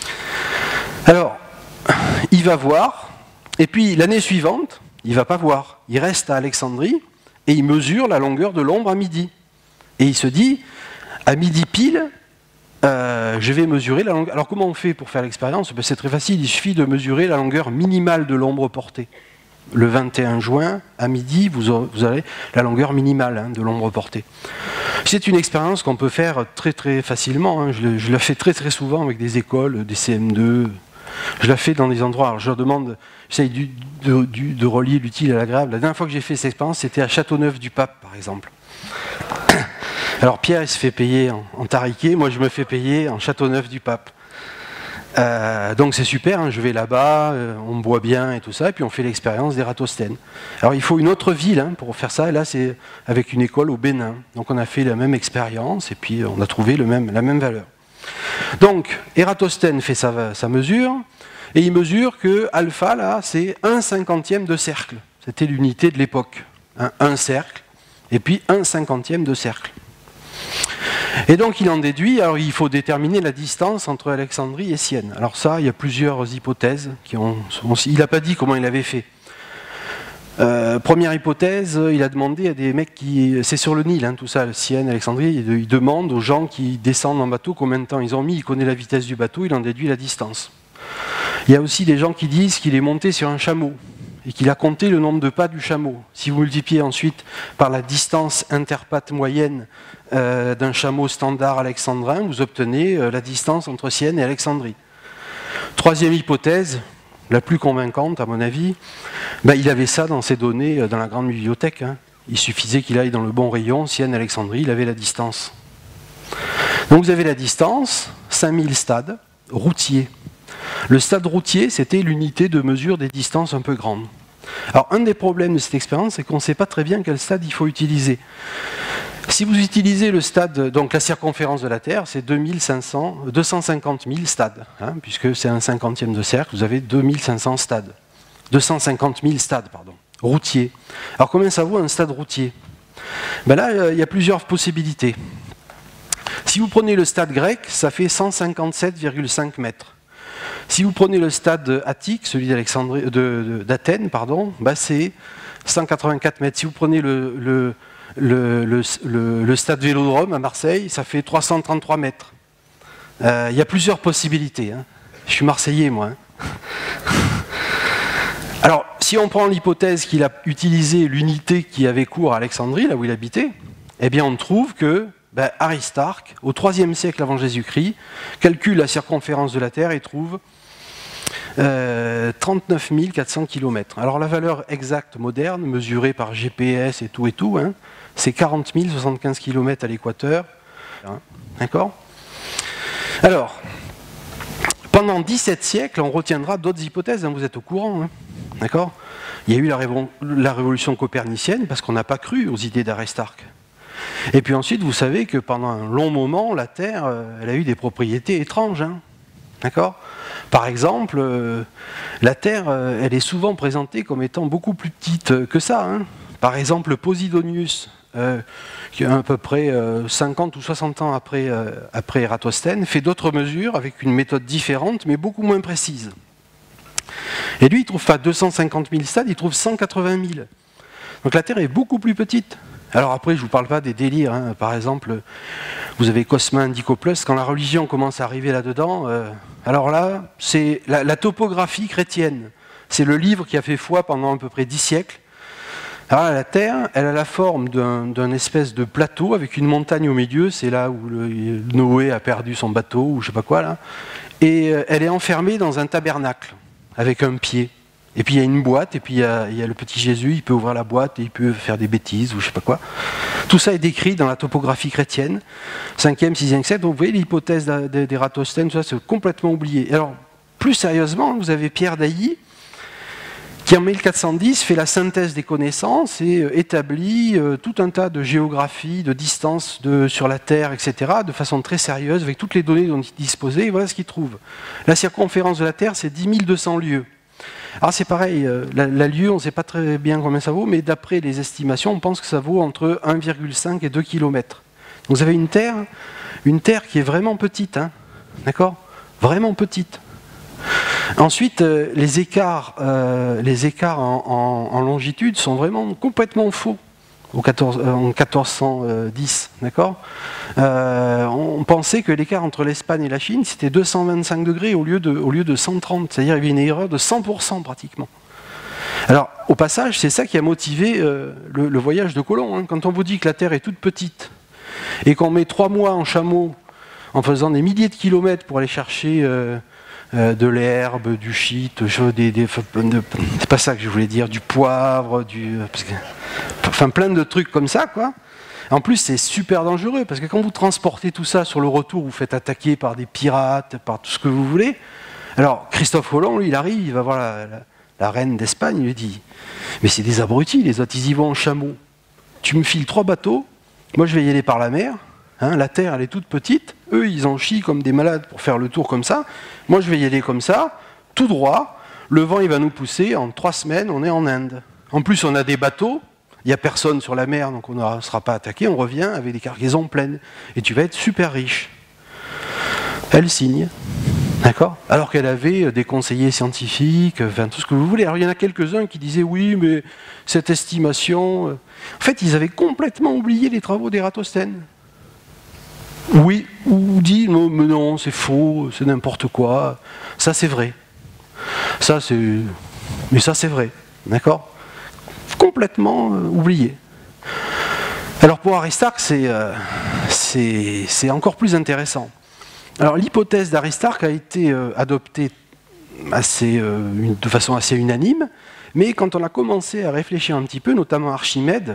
Alors, il va voir, et puis l'année suivante, il ne va pas voir. Il reste à Alexandrie et il mesure la longueur de l'ombre à midi. Et il se dit, à midi pile, je vais mesurer la longueur. Alors comment on fait pour faire l'expérience? C'est très facile, il suffit de mesurer la longueur minimale de l'ombre portée. Le 21 juin, à midi, vous avez la longueur minimale, hein, de l'ombre portée. C'est une expérience qu'on peut faire très très facilement, hein. Je la fais très très souvent avec des écoles, des CM2. Je la fais dans des endroits, alors je leur demande, j'essaye de relier l'utile à l'agréable. La dernière fois que j'ai fait cette expérience, c'était à Châteauneuf-du-Pape, par exemple. Alors Pierre, il se fait payer en tariquet, moi je me fais payer en Châteauneuf-du-Pape. Donc c'est super, hein, je vais là-bas, on boit bien et tout ça, et puis on fait l'expérience d'Ératosthène. Alors il faut une autre ville, hein, pour faire ça, et là c'est avec une école au Bénin. Donc on a fait la même expérience, et puis on a trouvé la même valeur. Donc Ératosthène fait sa mesure, et il mesure que alpha, là, c'est 1/50e de cercle. C'était l'unité de l'époque. Hein, un cercle, et puis 1/50e de cercle. Et donc il en déduit, alors il faut déterminer la distance entre Alexandrie et Sienne. Alors ça, il y a plusieurs hypothèses. Il n'a pas dit comment il avait fait. Première hypothèse, il a demandé à des mecs qui... C'est sur le Nil, hein, tout ça, Sienne, Alexandrie. Il demande aux gens qui descendent en bateau combien de temps ils ont mis. Il connaît la vitesse du bateau, il en déduit la distance. Il y a aussi des gens qui disent qu'il est monté sur un chameau et qu'il a compté le nombre de pas du chameau. Si vous multipliez ensuite par la distance interpatte moyenne d'un chameau standard alexandrin, vous obtenez la distance entre Sienne et Alexandrie. Troisième hypothèse, la plus convaincante à mon avis, il avait ça dans ses données dans la grande bibliothèque. Hein. Il suffisait qu'il aille dans le bon rayon, Sienne, Alexandrie, il avait la distance. Donc vous avez la distance, 5000 stades routiers. Le stade routier, c'était l'unité de mesure des distances un peu grandes. Alors un des problèmes de cette expérience, c'est qu'on ne sait pas très bien quel stade il faut utiliser. Si vous utilisez le stade, donc la circonférence de la Terre, c'est 250 000 stades, hein, puisque c'est un 50e de cercle, vous avez 2500 stades. 250 000 stades, pardon, routiers. Alors combien ça vaut un stade routier? Là, il y a plusieurs possibilités. Si vous prenez le stade grec, ça fait 157,5 mètres. Si vous prenez le stade attique, celui d'Athènes, c'est 184 mètres. Si vous prenez le stade Vélodrome à Marseille, ça fait 333 mètres. Il y a plusieurs possibilités. Hein. Je suis Marseillais, moi. Hein. Alors, si on prend l'hypothèse qu'il a utilisé l'unité qui avait cours à Alexandrie, là où il habitait, eh bien on trouve que Aristarque, au IIIe siècle avant Jésus-Christ, calcule la circonférence de la Terre et trouve 39 400 km. Alors la valeur exacte moderne, mesurée par GPS et tout, hein, c'est 40 075 km à l'équateur. Hein, d'accord ? Alors, pendant 17 siècles, on retiendra d'autres hypothèses, hein, vous êtes au courant. Hein, d'accord ? Il y a eu la révolution copernicienne parce qu'on n'a pas cru aux idées d'Aristarque. Et puis ensuite, vous savez que pendant un long moment, la Terre, elle a eu des propriétés étranges. Hein, d'accord ? Par exemple, la Terre, elle est souvent présentée comme étant beaucoup plus petite que ça. Hein. Par exemple, Posidonius, qui est à peu près 50 ou 60 ans après Ératosthène, fait d'autres mesures avec une méthode différente, mais beaucoup moins précise. Et lui, il ne trouve pas 250 000 stades, il trouve 180 000. Donc la Terre est beaucoup plus petite. Alors après, je ne vous parle pas des délires. Hein. Par exemple, vous avez Cosmin Dicopleus, quand la religion commence à arriver là-dedans, alors là, c'est la topographie chrétienne. C'est le livre qui a fait foi pendant à peu près 10 siècles. Alors là, la Terre, elle a la forme d'un espèce de plateau avec une montagne au milieu. C'est là où Noé a perdu son bateau, ou je ne sais pas quoi, là. Et elle est enfermée dans un tabernacle, avec un pied. Et puis il y a une boîte, et puis il y a le petit Jésus, il peut ouvrir la boîte et il peut faire des bêtises ou je ne sais pas quoi. Tout ça est décrit dans la topographie chrétienne, 5e, 6e siècle. Donc vous voyez l'hypothèse d'Ératosthène, tout ça c'est complètement oublié. Alors plus sérieusement, vous avez Pierre d'Ailly qui en 1410 fait la synthèse des connaissances et établit tout un tas de géographies, de distances sur la Terre, etc., de façon très sérieuse, avec toutes les données dont il disposait, et voilà ce qu'il trouve. La circonférence de la Terre, c'est 10 200 lieues. Alors c'est pareil, la lieue, on ne sait pas très bien combien ça vaut, mais d'après les estimations, on pense que ça vaut entre 1,5 et 2 km. Donc vous avez une Terre qui est vraiment petite, hein, d'accord ? Vraiment petite. Ensuite, les écarts en longitude sont vraiment complètement faux en 1410, d'accord ? On pensait que l'écart entre l'Espagne et la Chine, c'était 225 degrés au lieu de 130, c'est-à-dire qu'il y avait une erreur de 100% pratiquement. Alors, au passage, c'est ça qui a motivé le voyage de Colomb, hein. Quand on vous dit que la Terre est toute petite et qu'on met 3 mois en chameau en faisant des milliers de kilomètres pour aller chercher de l'herbe, du shit, c'est pas ça que je voulais dire, du poivre, enfin plein de trucs comme ça, quoi. En plus, c'est super dangereux, parce que quand vous transportez tout ça sur le retour, vous faites attaquer par des pirates, par tout ce que vous voulez. Alors, Christophe Colomb, lui, il arrive, il va voir la reine d'Espagne, il lui dit « Mais c'est des abrutis, les autres, ils y vont en chameau. Tu me files 3 bateaux, moi je vais y aller par la mer. Hein, la Terre, elle est toute petite. Eux, ils en chient comme des malades pour faire le tour comme ça. Moi, je vais y aller comme ça, tout droit. Le vent, il va nous pousser. En 3 semaines, on est en Inde. En plus, on a des bateaux. Il n'y a personne sur la mer, donc on ne sera pas attaqué. On revient avec des cargaisons pleines. Et tu vas être super riche. » Elle signe. D'accord ? Alors qu'elle avait des conseillers scientifiques, enfin tout ce que vous voulez. Alors il y en a quelques-uns qui disaient oui, mais cette estimation. En fait, ils avaient complètement oublié les travaux d'Ératosthène. Oui, ou dit non, mais non, c'est faux, c'est n'importe quoi. Ça, c'est vrai. Mais ça, c'est vrai. D'accord ? Complètement oublié. Alors pour Aristarque, c'est encore plus intéressant. Alors l'hypothèse d'Aristarque a été adoptée de façon assez unanime, mais quand on a commencé à réfléchir un petit peu, notamment Archimède,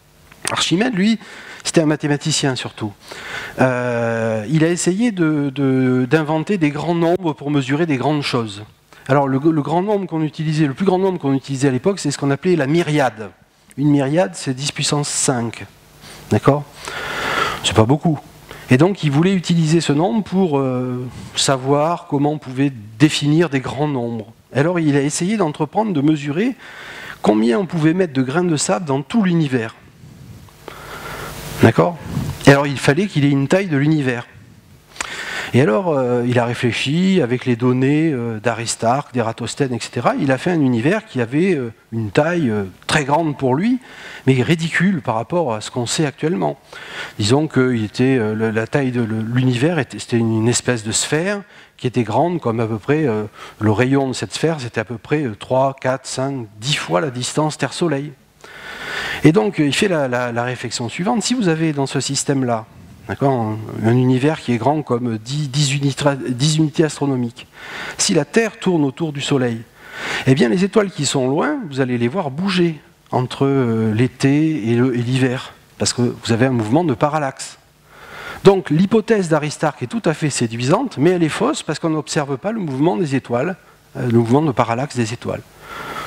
lui, c'était un mathématicien surtout. Il a essayé d'inventer des grands nombres pour mesurer des grandes choses. Alors le plus grand nombre qu'on utilisait à l'époque, c'est ce qu'on appelait la myriade. Une myriade, c'est 10 puissance 5. D'accord ? C'est pas beaucoup. Et donc il voulait utiliser ce nombre pour savoir comment on pouvait définir des grands nombres. Alors il a essayé d'entreprendre de mesurer combien on pouvait mettre de grains de sable dans tout l'univers. D'accord ? Et alors il fallait qu'il ait une taille de l'univers. Et alors il a réfléchi avec les données d'Aristarque, d'Ératosthène, etc. Il a fait un univers qui avait une taille très grande pour lui, mais ridicule par rapport à ce qu'on sait actuellement. Disons que la taille de l'univers, c'était une espèce de sphère qui était grande comme à peu près, le rayon de cette sphère, c'était à peu près 3, 4, 5, 10 fois la distance Terre-Soleil. Et donc il fait la réflexion suivante. Si vous avez dans ce système-là, d'accord, un univers qui est grand comme 10 unités astronomiques, si la Terre tourne autour du Soleil, eh bien les étoiles qui sont loin, vous allez les voir bouger entre l'été et l'hiver, parce que vous avez un mouvement de parallaxe. Donc l'hypothèse d'Aristarque est tout à fait séduisante, mais elle est fausse parce qu'on n'observe pas le mouvement des étoiles, le mouvement de parallaxe des étoiles. D'accord ?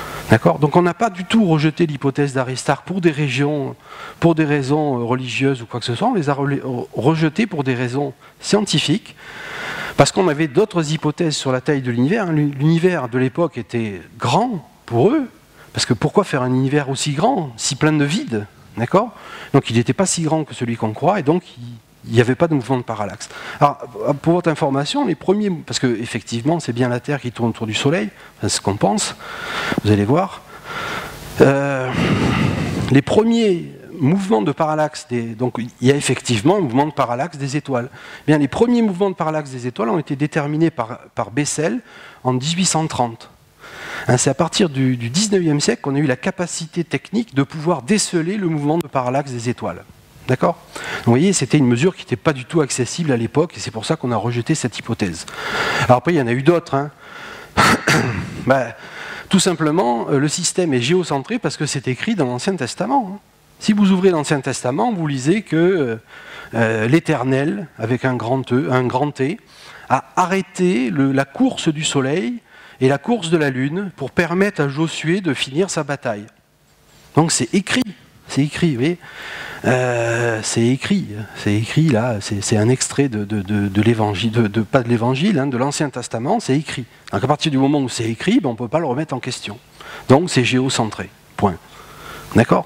Donc on n'a pas du tout rejeté l'hypothèse d'Aristarque pour des raisons religieuses ou quoi que ce soit, on les a rejetées pour des raisons scientifiques, parce qu'on avait d'autres hypothèses sur la taille de l'univers. L'univers de l'époque était grand pour eux, parce que pourquoi faire un univers aussi grand, si plein de vide ? D'accord ? Donc il n'était pas si grand que celui qu'on croit, et donc il n'y avait pas de mouvement de parallaxe. Alors, pour votre information, les premiers, parce qu'effectivement, c'est bien la Terre qui tourne autour du Soleil, c'est ce qu'on pense, vous allez voir. Les premiers mouvements de parallaxe, donc il y a effectivement un mouvement de parallaxe des étoiles. Bien, les premiers mouvements de parallaxe des étoiles ont été déterminés par Bessel en 1830. C'est à partir du 19e siècle qu'on a eu la capacité technique de pouvoir déceler le mouvement de parallaxe des étoiles. D'accord ? Vous voyez, c'était une mesure qui n'était pas du tout accessible à l'époque, et c'est pour ça qu'on a rejeté cette hypothèse. Alors après, il y en a eu d'autres. Hein. Tout simplement, le système est géocentré parce que c'est écrit dans l'Ancien Testament. Hein. Si vous ouvrez l'Ancien Testament, vous lisez que l'Éternel, avec un grand T, a arrêté la course du Soleil et la course de la Lune pour permettre à Josué de finir sa bataille. Donc c'est écrit, vous voyez. C'est écrit là, c'est un extrait de l'évangile, pas de l'évangile, hein, de l'Ancien Testament, c'est écrit. Donc à partir du moment où c'est écrit, ben, on ne peut pas le remettre en question. Donc c'est géocentré, point. D'accord?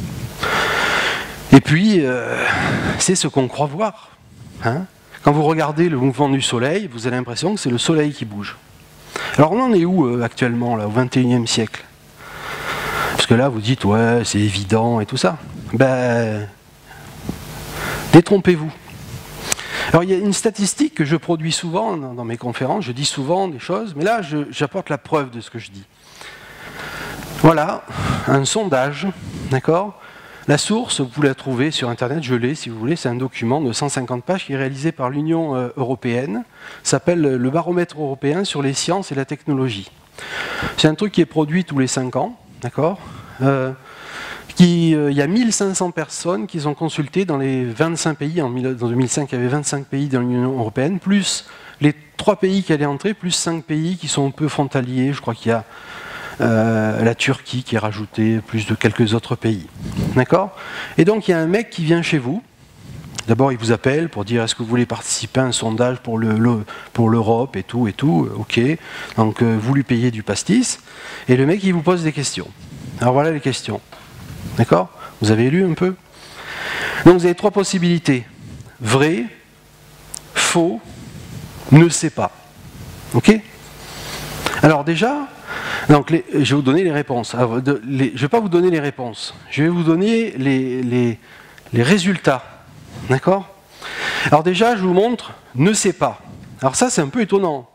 Et puis, c'est ce qu'on croit voir. Hein? Quand vous regardez le mouvement du Soleil, vous avez l'impression que c'est le Soleil qui bouge. Alors on en est où actuellement, là, au XXIe siècle? Parce que là, vous dites, ouais, c'est évident et tout ça. Ben, détrompez-vous. Alors, il y a une statistique que je produis souvent dans mes conférences, je dis souvent des choses, mais là, j'apporte la preuve de ce que je dis. Voilà, un sondage, d'accord? La source, vous pouvez la trouver sur Internet, je l'ai si vous voulez, c'est un document de 150 pages qui est réalisé par l'Union européenne, s'appelle le baromètre européen sur les sciences et la technologie. C'est un truc qui est produit tous les 5 ans, d'accord? Il y a 1500 personnes qui ont consulté dans les 25 pays, en 2005 il y avait 25 pays dans l'Union européenne, plus les 3 pays qui allaient entrer, plus 5 pays qui sont un peu frontaliers, je crois qu'il y a la Turquie qui est rajoutée, plus de quelques autres pays. D'accord? Et donc il y a un mec qui vient chez vous. D'abord il vous appelle pour dire est-ce que vous voulez participer à un sondage pour l'Europe et tout, ok. Donc vous lui payez du pastis. Et le mec il vous pose des questions. Alors voilà les questions. D'accord? Vous avez lu un peu? Donc vous avez 3 possibilités. Vrai, faux, ne sais pas. Ok? Alors déjà, donc je vais vous donner les réponses. Alors, je ne vais pas vous donner les réponses. Je vais vous donner les résultats. D'accord? Alors déjà, je vous montre ne sais pas. Alors ça, c'est un peu étonnant.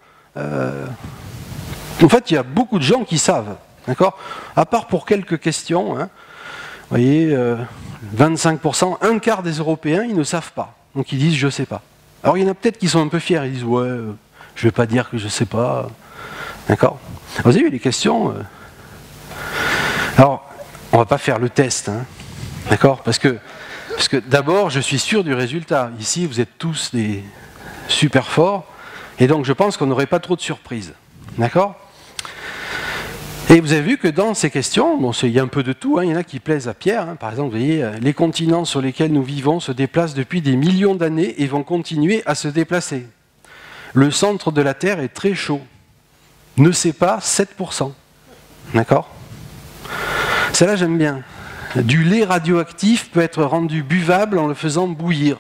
En fait, il y a beaucoup de gens qui savent. D'accord? À part pour quelques questions. Hein, vous voyez, 25%, un quart des Européens, ils ne savent pas. Donc ils disent je ne sais pas. Alors il y en a peut-être qui sont un peu fiers. Ils disent ouais, je ne vais pas dire que je ne sais pas. D'accord? Vous avez vu les questions? Alors, on ne va pas faire le test, hein, d'accord? Parce que d'abord, je suis sûr du résultat. Ici, vous êtes tous des super forts, et donc je pense qu'on n'aurait pas trop de surprises, d'accord? Et vous avez vu que dans ces questions, bon, il y a un peu de tout, hein, il y en a qui plaisent à Pierre. Hein, par exemple, vous voyez, les continents sur lesquels nous vivons se déplacent depuis des millions d'années et vont continuer à se déplacer. Le centre de la Terre est très chaud. Ne sait pas 7%. D'accord? Celle-là, j'aime bien. Du lait radioactif peut être rendu buvable en le faisant bouillir.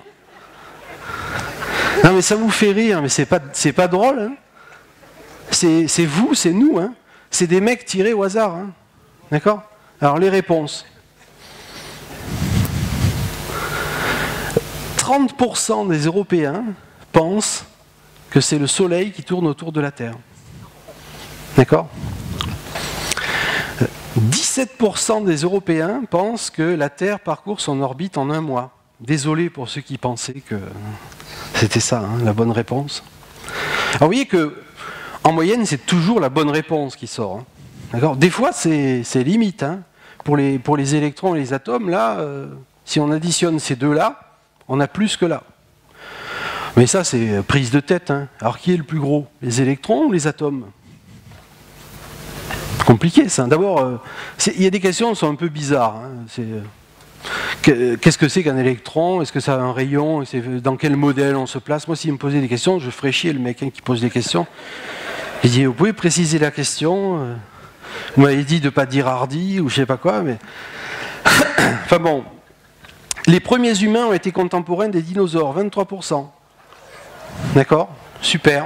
Non, mais ça vous fait rire, mais c'est pas drôle. Hein? C'est vous, c'est nous. Hein? C'est des mecs tirés au hasard. Hein? D'accord? Alors, les réponses. 30% des Européens pensent que c'est le Soleil qui tourne autour de la Terre. D'accord? 17% des Européens pensent que la Terre parcourt son orbite en 1 mois. Désolé pour ceux qui pensaient que c'était ça, hein, la bonne réponse. Alors vous voyez que, en moyenne, c'est toujours la bonne réponse qui sort. Hein. D'accord? Des fois, c'est limite. Hein. Pour les électrons et les atomes, là, si on additionne ces deux-là, on a plus que là. Mais ça, c'est prise de tête. Hein. Alors qui est le plus gros? Les électrons ou les atomes? Compliqué ça. D'abord, il y a des questions qui sont un peu bizarres. Hein. Qu'est-ce que c'est qu'un électron? Est-ce que ça a un rayon? Dans quel modèle on se place? Moi, s'il me posait des questions, je ferais chier le mec qui pose des questions. Il dit, vous pouvez préciser la question? Vous m'avez dit de ne pas dire hardy ou je ne sais pas quoi, mais... Enfin bon. Les premiers humains ont été contemporains des dinosaures, 23%. D'accord? Super.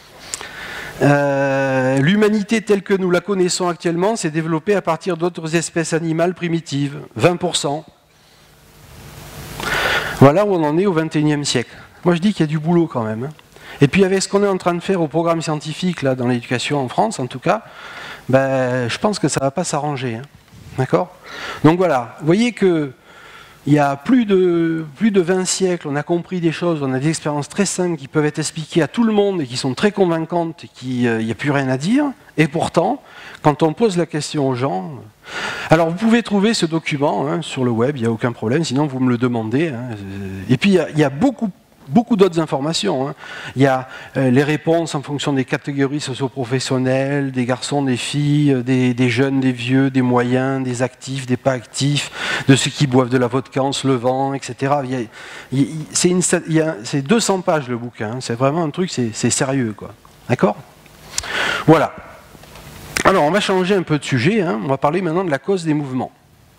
L'humanité telle que nous la connaissons actuellement s'est développée à partir d'autres espèces animales primitives, 20%. Voilà où on en est au XXIe siècle. Moi je dis qu'il y a du boulot quand même. Hein. Et puis avec ce qu'on est en train de faire au programme scientifique, là, dans l'éducation en France en tout cas, ben, je pense que ça ne va pas s'arranger. Hein. D'accord? Donc voilà, vous voyez que il y a plus de 20 siècles, on a compris des choses, on a des expériences très simples qui peuvent être expliquées à tout le monde et qui sont très convaincantes et qu'il n'y a plus rien à dire. Et pourtant, quand on pose la question aux gens... Alors vous pouvez trouver ce document hein, sur le web, il n'y a aucun problème, sinon vous me le demandez. Hein. Et puis il y a beaucoup beaucoup d'autres informations. Hein. Il y a les réponses en fonction des catégories socio-professionnelles, des garçons, des filles, des jeunes, des vieux, des moyens, des actifs, des pas actifs, de ceux qui boivent de la vodka en se levant, etc. C'est 200 pages le bouquin, hein. C'est vraiment un truc, c'est sérieux, quoi. D'accord ? Voilà. Alors, on va changer un peu de sujet, hein. On va parler maintenant de la cause des mouvements.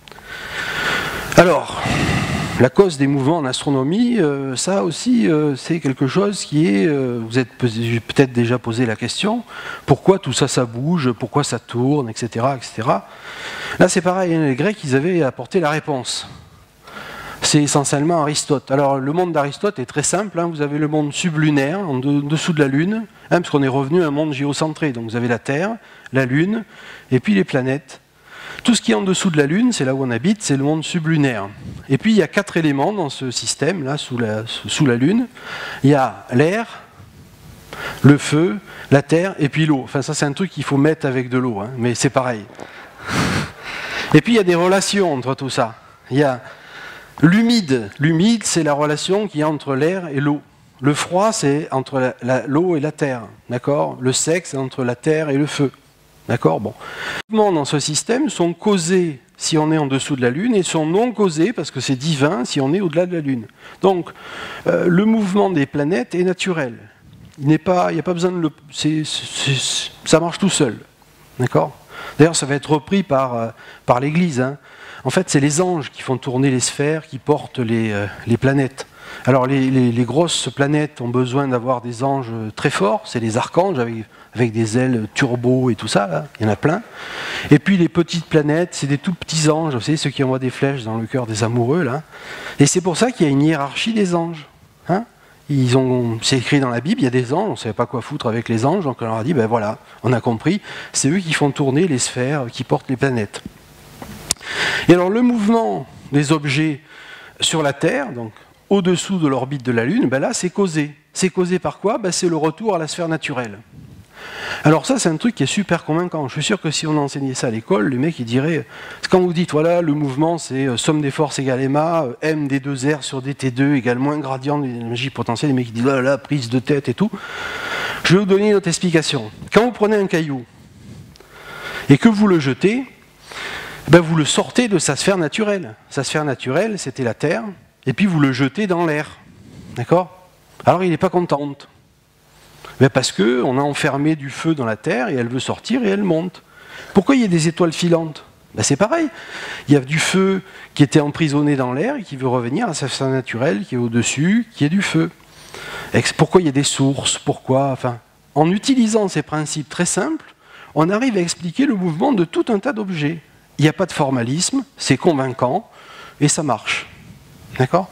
Alors, la cause des mouvements en astronomie, ça aussi, c'est quelque chose qui est... vous êtes peut-être déjà posé la question, pourquoi tout ça, ça bouge, pourquoi ça tourne, etc. etc. Là, c'est pareil, hein, les Grecs, ils avaient apporté la réponse. C'est essentiellement Aristote. Alors, le monde d'Aristote est très simple, hein. Vous avez le monde sublunaire, en dessous de la Lune, hein, parce qu'on est revenu à un monde géocentré. Donc, vous avez la Terre, la Lune, et puis les planètes. Tout ce qui est en dessous de la Lune, c'est là où on habite, c'est le monde sublunaire. Et puis il y a 4 éléments dans ce système, là, sous la Lune. Il y a l'air, le feu, la terre, et puis l'eau. Enfin, ça, c'est un truc qu'il faut mettre avec de l'eau, hein, mais c'est pareil. Et puis il y a des relations entre tout ça. Il y a l'humide. L'humide, c'est la relation qu'il y a entre l'air et l'eau. Le froid, c'est entre l'eau et la terre. D'accord ? Le sec, c'est entre la terre et le feu. D'accord ? Bon. Les mouvements dans ce système sont causés si on est en dessous de la Lune et sont non causés parce que c'est divin si on est au-delà de la Lune. Donc, le mouvement des planètes est naturel. Il n'y a pas besoin de le... ça marche tout seul. D'accord ? D'ailleurs, ça va être repris par l'Église. Hein. En fait, c'est les anges qui font tourner les sphères, qui portent les planètes. Alors, les grosses planètes ont besoin d'avoir des anges très forts, c'est les archanges avec des ailes turbo et tout ça, là. Il y en a plein. Et puis les petites planètes, c'est des tout petits anges, vous savez, ceux qui envoient des flèches dans le cœur des amoureux, là. Et c'est pour ça qu'il y a une hiérarchie des anges. Hein. C'est écrit dans la Bible, il y a des anges, on ne savait pas quoi foutre avec les anges, donc on leur a dit, ben voilà, on a compris, c'est eux qui font tourner les sphères, qui portent les planètes. Et alors le mouvement des objets sur la Terre, donc au-dessous de l'orbite de la Lune, ben là c'est causé. C'est causé par quoi ? Ben c'est le retour à la sphère naturelle. Alors ça, c'est un truc qui est super convaincant. Je suis sûr que si on enseignait ça à l'école, les mecs, ils diraient... Quand vous dites, voilà, le mouvement, c'est somme des forces égale MA, M d2R sur dt2 égale moins gradient de l'énergie potentielle, les mecs, ils disent, là, prise de tête et tout. Je vais vous donner une autre explication. Quand vous prenez un caillou et que vous le jetez, ben vous le sortez de sa sphère naturelle. Sa sphère naturelle, c'était la Terre, et puis vous le jetez dans l'air. D'accord ? Alors il n'est pas content. Ben parce qu'on a enfermé du feu dans la Terre et elle veut sortir et elle monte. Pourquoi il y a des étoiles filantes ? Ben c'est pareil. Il y a du feu qui était emprisonné dans l'air et qui veut revenir à sa sphère naturelle, qui est au-dessus, qui est du feu. Et pourquoi il y a des sources ? Pourquoi ? Enfin, en utilisant ces principes très simples, on arrive à expliquer le mouvement de tout un tas d'objets. Il n'y a pas de formalisme, c'est convaincant et ça marche. D'accord ?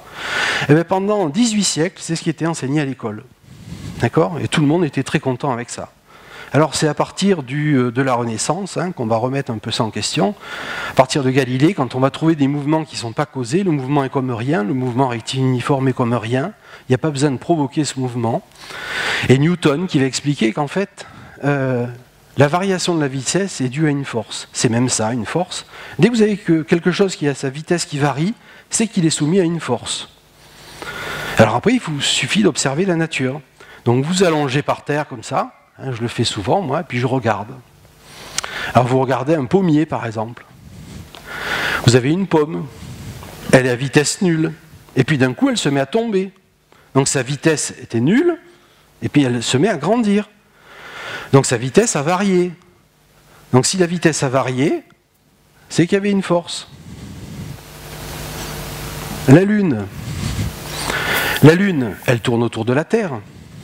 Et bien pendant 18 siècles, c'est ce qui était enseigné à l'école. D'accord ? Et tout le monde était très content avec ça. Alors c'est à partir de la Renaissance hein, qu'on va remettre un peu ça en question. À partir de Galilée, quand on va trouver des mouvements qui ne sont pas causés, le mouvement est comme rien, le mouvement rectiligne-uniforme est comme rien. Il n'y a pas besoin de provoquer ce mouvement. Et Newton qui va expliquer qu'en fait, la variation de la vitesse est due à une force. C'est même ça, une force. Dès que vous avez quelque chose qui a sa vitesse qui varie, c'est qu'il est soumis à une force. Alors après, il vous suffit d'observer la nature. Donc vous allongez par terre comme ça, hein, je le fais souvent moi, puis je regarde. Alors vous regardez un pommier par exemple. Vous avez une pomme, elle est à vitesse nulle, et puis d'un coup elle se met à tomber. Donc sa vitesse était nulle, et puis elle se met à grandir. Donc sa vitesse a varié. Donc si la vitesse a varié, c'est qu'il y avait une force. La Lune, elle tourne autour de la Terre. D'accord ?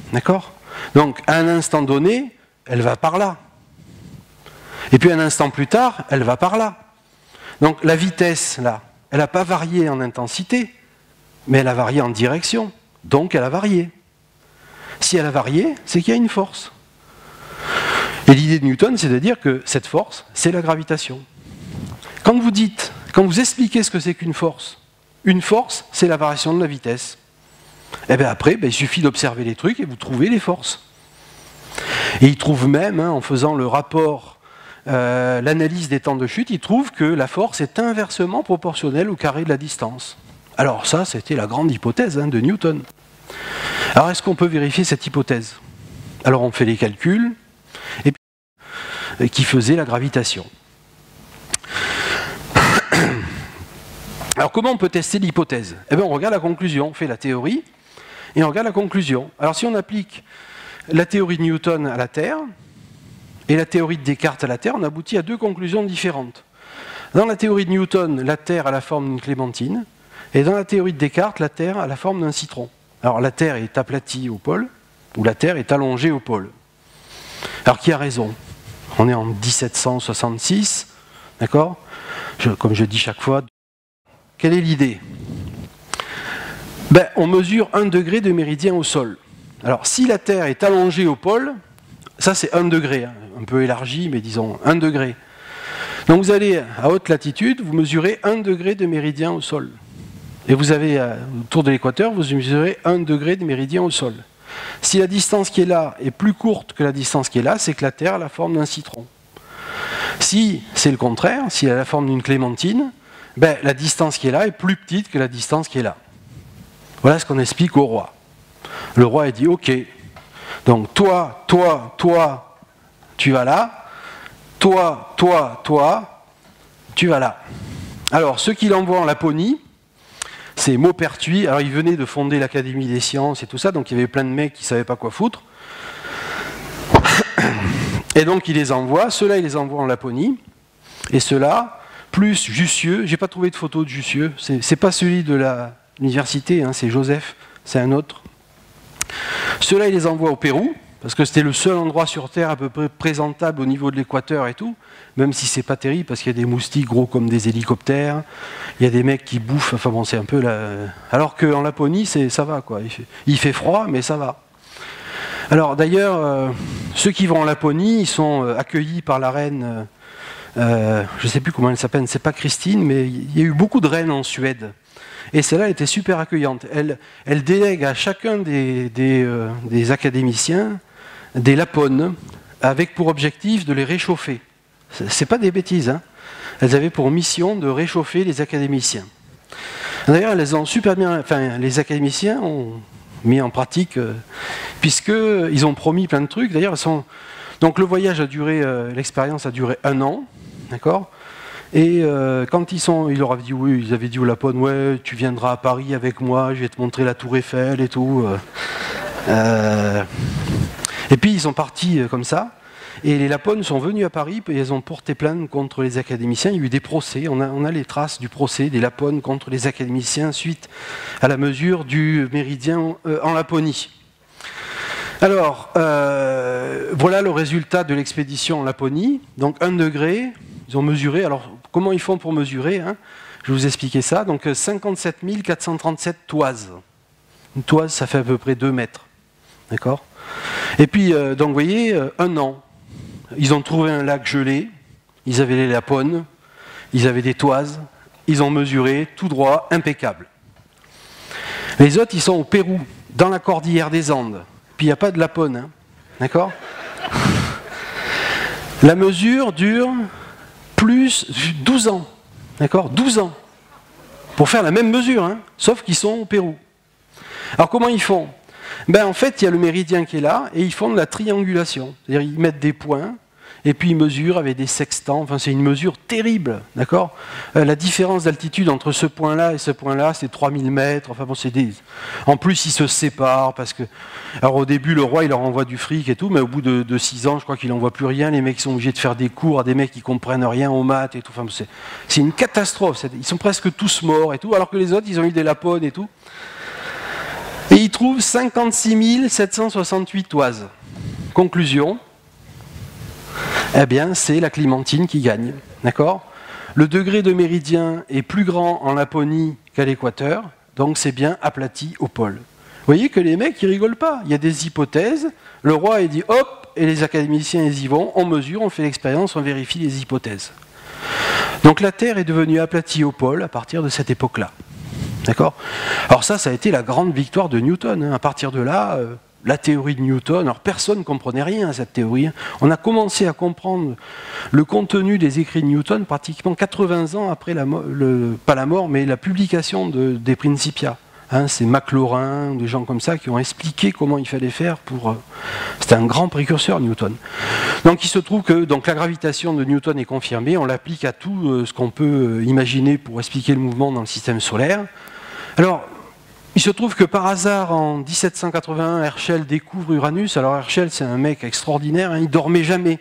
Donc, à un instant donné, elle va par là. Et puis, un instant plus tard, elle va par là. Donc, la vitesse, là, elle n'a pas varié en intensité, mais elle a varié en direction. Donc, elle a varié. Si elle a varié, c'est qu'il y a une force. Et l'idée de Newton, c'est de dire que cette force, c'est la gravitation. Quand vous expliquez ce que c'est qu'une force, c'est la variation de la vitesse. Et bien après, il suffit d'observer les trucs et vous trouvez les forces. Et il trouve même, hein, en faisant le rapport, l'analyse des temps de chute, il trouve que la force est inversement proportionnelle au carré de la distance. Alors ça, c'était la grande hypothèse hein, de Newton. Alors est-ce qu'on peut vérifier cette hypothèse? Alors on fait les calculs, et puis, qui faisait la gravitation. Alors comment on peut tester l'hypothèse? Eh bien on regarde la conclusion, on fait la théorie, et on regarde la conclusion. Alors si on applique la théorie de Newton à la Terre, et la théorie de Descartes à la Terre, on aboutit à deux conclusions différentes. Dans la théorie de Newton, la Terre a la forme d'une clémentine, et dans la théorie de Descartes, la Terre a la forme d'un citron. Alors la Terre est aplatie au pôle, ou la Terre est allongée au pôle. Alors qui a raison? On est en 1766, d'accord? Comme je dis chaque fois, quelle est l'idée? Ben, on mesure 1 degré de méridien au sol. Alors si la Terre est allongée au pôle, ça c'est 1 degré, hein, un peu élargi, mais disons 1 degré. Donc vous allez à haute latitude, vous mesurez 1 degré de méridien au sol. Et vous avez, autour de l'équateur, vous mesurez 1 degré de méridien au sol. Si la distance qui est là est plus courte que la distance qui est là, c'est que la Terre a la forme d'un citron. Si c'est le contraire, si elle a la forme d'une clémentine, ben, la distance qui est là est plus petite que la distance qui est là. Voilà ce qu'on explique au roi. Le roi a dit, ok, donc toi, tu vas là, toi, tu vas là. Alors, ceux qui l'envoient en Laponie, c'est Maupertuis. Alors, il venait de fonder l'Académie des sciences et tout ça, donc il y avait plein de mecs qui ne savaient pas quoi foutre. Et donc, il les envoie. Ceux-là, il les envoie en Laponie. Et ceux-là, plus Jussieu. J'ai pas trouvé de photo de Jussieu. C'est pas celui de l'université, hein, c'est Joseph, c'est un autre. Ceux-là, il les envoie au Pérou, parce que c'était le seul endroit sur Terre à peu près présentable au niveau de l'équateur et tout, même si c'est pas terrible, parce qu'il y a des moustiques gros comme des hélicoptères, il y a des mecs qui bouffent, enfin bon, c'est un peu la... Alors qu'en Laponie, ça va, quoi. Il fait froid, mais ça va. Alors d'ailleurs, ceux qui vont en Laponie, ils sont accueillis par la reine, je ne sais plus comment elle s'appelle, c'est pas Christine, mais il y a eu beaucoup de reines en Suède. Et celle-là était super accueillante. Elle délègue à chacun des académiciens des lapones, avec pour objectif de les réchauffer. C'est pas des bêtises, hein. Elles avaient pour mission de réchauffer les académiciens. D'ailleurs, elles ont super bien, enfin, les académiciens ont mis en pratique, puisqu'ils ont promis plein de trucs. D'ailleurs, donc le voyage a duré, l'expérience a duré 1 an, d'accord. Et quand ils leur avaient dit oui, ils avaient dit aux Lapones, ouais, tu viendras à Paris avec moi, je vais te montrer la Tour Eiffel et tout. Et puis ils sont partis comme ça. Et les Lapones sont venus à Paris et ils ont porté plainte contre les académiciens. Il y a eu des procès. On a les traces du procès des Lapones contre les académiciens suite à la mesure du méridien en Laponie. Alors, voilà le résultat de l'expédition en Laponie. Donc 1 degré, ils ont mesuré. Alors, comment ils font pour mesurer, hein? Je vais vous expliquer ça. Donc 57 437 toises. Une toise, ça fait à peu près 2 mètres. D'accord? Et puis, donc vous voyez, 1 an. Ils ont trouvé un lac gelé, ils avaient les lapones, ils avaient des toises, ils ont mesuré, tout droit, impeccable. Les autres, ils sont au Pérou, dans la cordillère des Andes. Puis il n'y a pas de lapone, hein, d'accord? La mesure dure plus 12 ans, d'accord? 12 ans, pour faire la même mesure, hein, sauf qu'ils sont au Pérou. Alors comment ils font? Ben, en fait, il y a le méridien qui est là, et ils font de la triangulation. C'est-à-dire ils mettent des points, et puis ils mesurent avec des sextants. Enfin, c'est une mesure terrible, d'accord? La différence d'altitude entre ce point-là et ce point-là, c'est 3000 mètres. Enfin bon, En plus, ils se séparent, parce que... Alors au début, le roi, il leur envoie du fric et tout, mais au bout de 6 ans, je crois qu'il n'envoie plus rien. Les mecs sont obligés de faire des cours à des mecs qui comprennent rien aux maths et tout. Enfin, c'est une catastrophe. Ils sont presque tous morts et tout, alors que les autres, ils ont eu des lapones et tout. Et ils trouvent 56 768 toises. Conclusion, eh bien, c'est la clémentine qui gagne. D'accord? Le degré de méridien est plus grand en Laponie qu'à l'équateur, donc c'est bien aplati au pôle. Vous voyez que les mecs, ils rigolent pas. Il y a des hypothèses. Le roi, il dit hop, et les académiciens, ils y vont. On mesure, on fait l'expérience, on vérifie les hypothèses. Donc la Terre est devenue aplatie au pôle à partir de cette époque-là. D'accord? Alors ça a été la grande victoire de Newton. Hein. À partir de là, la théorie de Newton, alors personne ne comprenait rien à cette théorie. On a commencé à comprendre le contenu des écrits de Newton pratiquement 80 ans après pas la mort, mais la publication des Principia. Hein, c'est Maclaurin, des gens comme ça qui ont expliqué comment il fallait faire pour... C'était un grand précurseur, Newton. Donc il se trouve que donc, la gravitation de Newton est confirmée, on l'applique à tout ce qu'on peut imaginer pour expliquer le mouvement dans le système solaire. Alors, il se trouve que par hasard, en 1781, Herschel découvre Uranus. Alors Herschel, c'est un mec extraordinaire, hein, il dormait jamais.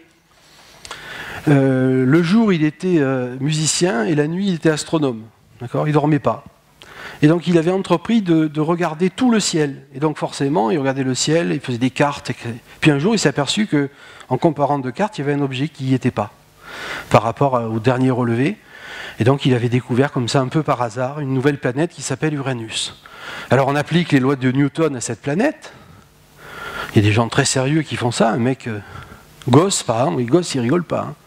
Le jour, il était musicien, et la nuit, il était astronome. D'accord ? Il dormait pas. Et donc il avait entrepris de regarder tout le ciel. Et donc forcément, il regardait le ciel, il faisait des cartes. Puis un jour, il s'est aperçu qu'en comparant deux cartes, il y avait un objet qui n'y était pas, par rapport au dernier relevé. Et donc il avait découvert comme ça, un peu par hasard, une nouvelle planète qui s'appelle Uranus. Alors on applique les lois de Newton à cette planète. Il y a des gens très sérieux qui font ça. Un mec gosse, par exemple, il gosse, il rigole pas. Hein.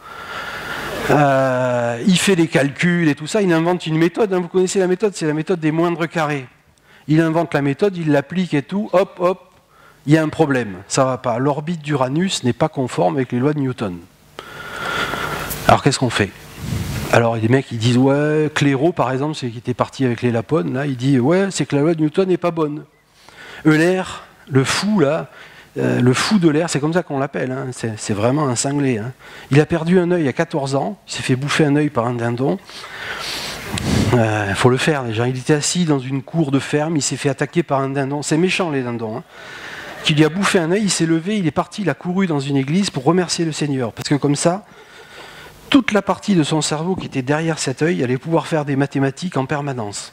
Il fait des calculs et tout ça, il invente une méthode, hein, vous connaissez la méthode, c'est la méthode des moindres carrés. Il invente la méthode, il l'applique et tout, hop, hop, il y a un problème, ça va pas. L'orbite d'Uranus n'est pas conforme avec les lois de Newton. Alors qu'est-ce qu'on fait? Alors il y a des mecs qui disent, ouais, Clairaut par exemple, c'est qui était parti avec les Lapones, là, il dit, ouais, c'est que la loi de Newton n'est pas bonne. Euler, le fou là, le fou de l'air, c'est comme ça qu'on l'appelle, hein. C'est vraiment un cinglé. Hein. Il a perdu un œil à 14 ans, il s'est fait bouffer un œil par un dindon. Il faut le faire déjà. Il était assis dans une cour de ferme, il s'est fait attaquer par un dindon. C'est méchant les dindons. Hein. Qui lui a bouffé un œil, il s'est levé, il est parti, il a couru dans une église pour remercier le Seigneur. Parce que comme ça, toute la partie de son cerveau qui était derrière cet œil allait pouvoir faire des mathématiques en permanence.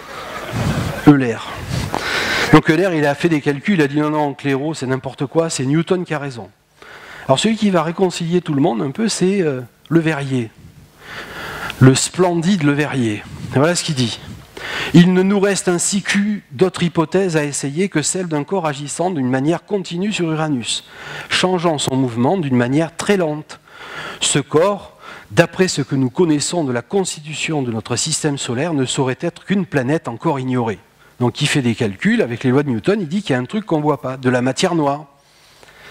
Euler. Donc Euler, il a fait des calculs, il a dit non, Clairaut, c'est n'importe quoi, c'est Newton qui a raison. Alors celui qui va réconcilier tout le monde un peu, c'est Le Verrier. Le splendide Le Verrier. Et voilà ce qu'il dit. Il ne nous reste ainsi qu'une d'autres hypothèses à essayer que celle d'un corps agissant d'une manière continue sur Uranus, changeant son mouvement d'une manière très lente. Ce corps, d'après ce que nous connaissons de la constitution de notre système solaire, ne saurait être qu'une planète encore ignorée. Donc il fait des calculs avec les lois de Newton, il dit qu'il y a un truc qu'on ne voit pas, de la matière noire. D'accord ?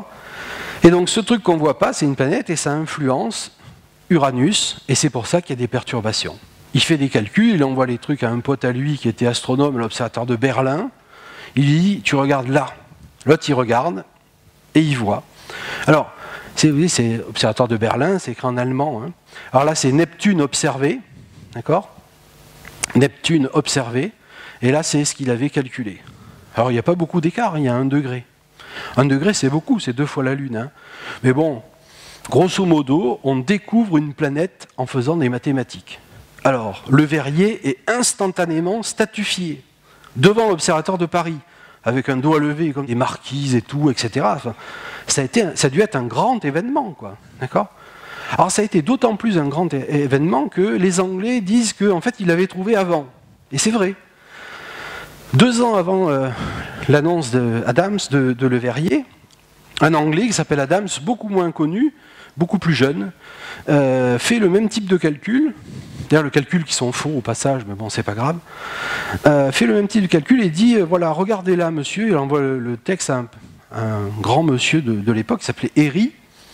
Et donc ce truc qu'on ne voit pas, c'est une planète et ça influence Uranus, et c'est pour ça qu'il y a des perturbations. Il fait des calculs, il envoie les trucs à un pote à lui qui était astronome à l'observatoire de Berlin, il lui dit, tu regardes là. L'autre il regarde, et il voit. Alors, vous voyez, c'est l'observatoire de Berlin, c'est écrit en allemand. Hein. Alors là c'est Neptune observé, d'accord ? Neptune observé. Et là, c'est ce qu'il avait calculé. Alors, il n'y a pas beaucoup d'écart, il y a 1 degré. 1 degré, c'est beaucoup, c'est 2 fois la Lune. Hein. Mais bon, grosso modo, on découvre une planète en faisant des mathématiques. Alors, Le Verrier est instantanément statufié devant l'observatoire de Paris, avec un doigt levé, comme des marquises et tout, etc. Enfin, ça a dû être un grand événement, quoi. D'accord ? Alors, ça a été d'autant plus un grand événement que les Anglais disent qu'en fait, il l'avait trouvé avant. Et c'est vrai. 2 ans avant l'annonce d'Adams de Le Verrier, un Anglais qui s'appelle Adams, beaucoup moins connu, beaucoup plus jeune, fait le même type de calcul, d'ailleurs le calcul qui sont faux au passage, mais bon c'est pas grave, fait le même type de calcul et dit voilà, regardez là monsieur, il envoie le texte à un grand monsieur de l'époque qui s'appelait Airy,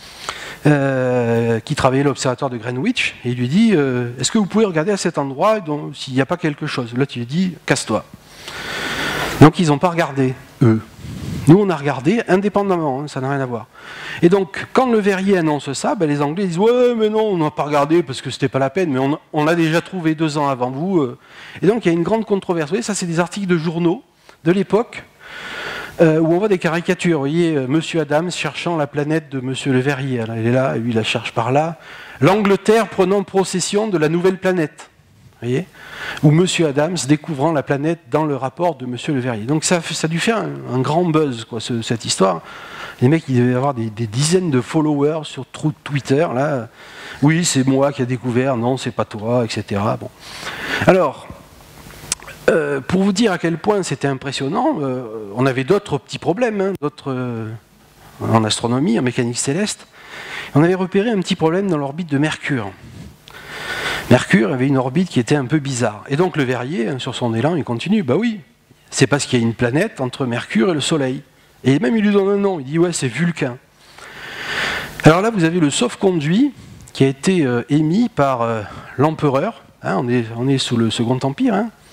qui travaillait à l'observatoire de Greenwich, et il lui dit est-ce que vous pouvez regarder à cet endroit s'il n'y a pas quelque chose? L'autre il lui dit casse-toi. Donc ils n'ont pas regardé, eux. Nous on a regardé indépendamment, hein, ça n'a rien à voir. Et donc quand Le Verrier annonce ça, ben, les Anglais disent ouais mais non on n'a pas regardé parce que c'était pas la peine, mais on l'a déjà trouvé 2 ans avant vous. Et donc il y a une grande controverse. Vous voyez, ça c'est des articles de journaux de l'époque où on voit des caricatures. Vous voyez, Monsieur Adams cherchant la planète de Monsieur Le Verrier. Alors, il est là, lui il la cherche par là. L'Angleterre prenant possession de la nouvelle planète. Vous voyez, ou Monsieur Adams découvrant la planète dans le rapport de Monsieur Le Verrier. Donc ça a dû faire un grand buzz, quoi, cette histoire. Les mecs, ils devaient avoir des dizaines de followers sur Twitter. Là, oui, c'est moi qui ai découvert, non, c'est pas toi, etc. Bon. Alors, pour vous dire à quel point c'était impressionnant, on avait d'autres petits problèmes, hein, d'autres en astronomie, en mécanique céleste. On avait repéré un petit problème dans l'orbite de Mercure. Mercure avait une orbite qui était un peu bizarre. Et donc Le Verrier, hein, sur son élan, il continue. Bah oui, c'est parce qu'il y a une planète entre Mercure et le Soleil. Et même il lui donne un nom, il dit ouais c'est Vulcain. Alors là vous avez le sauf-conduit qui a été émis par l'empereur, hein, on est sous le Second Empire, hein,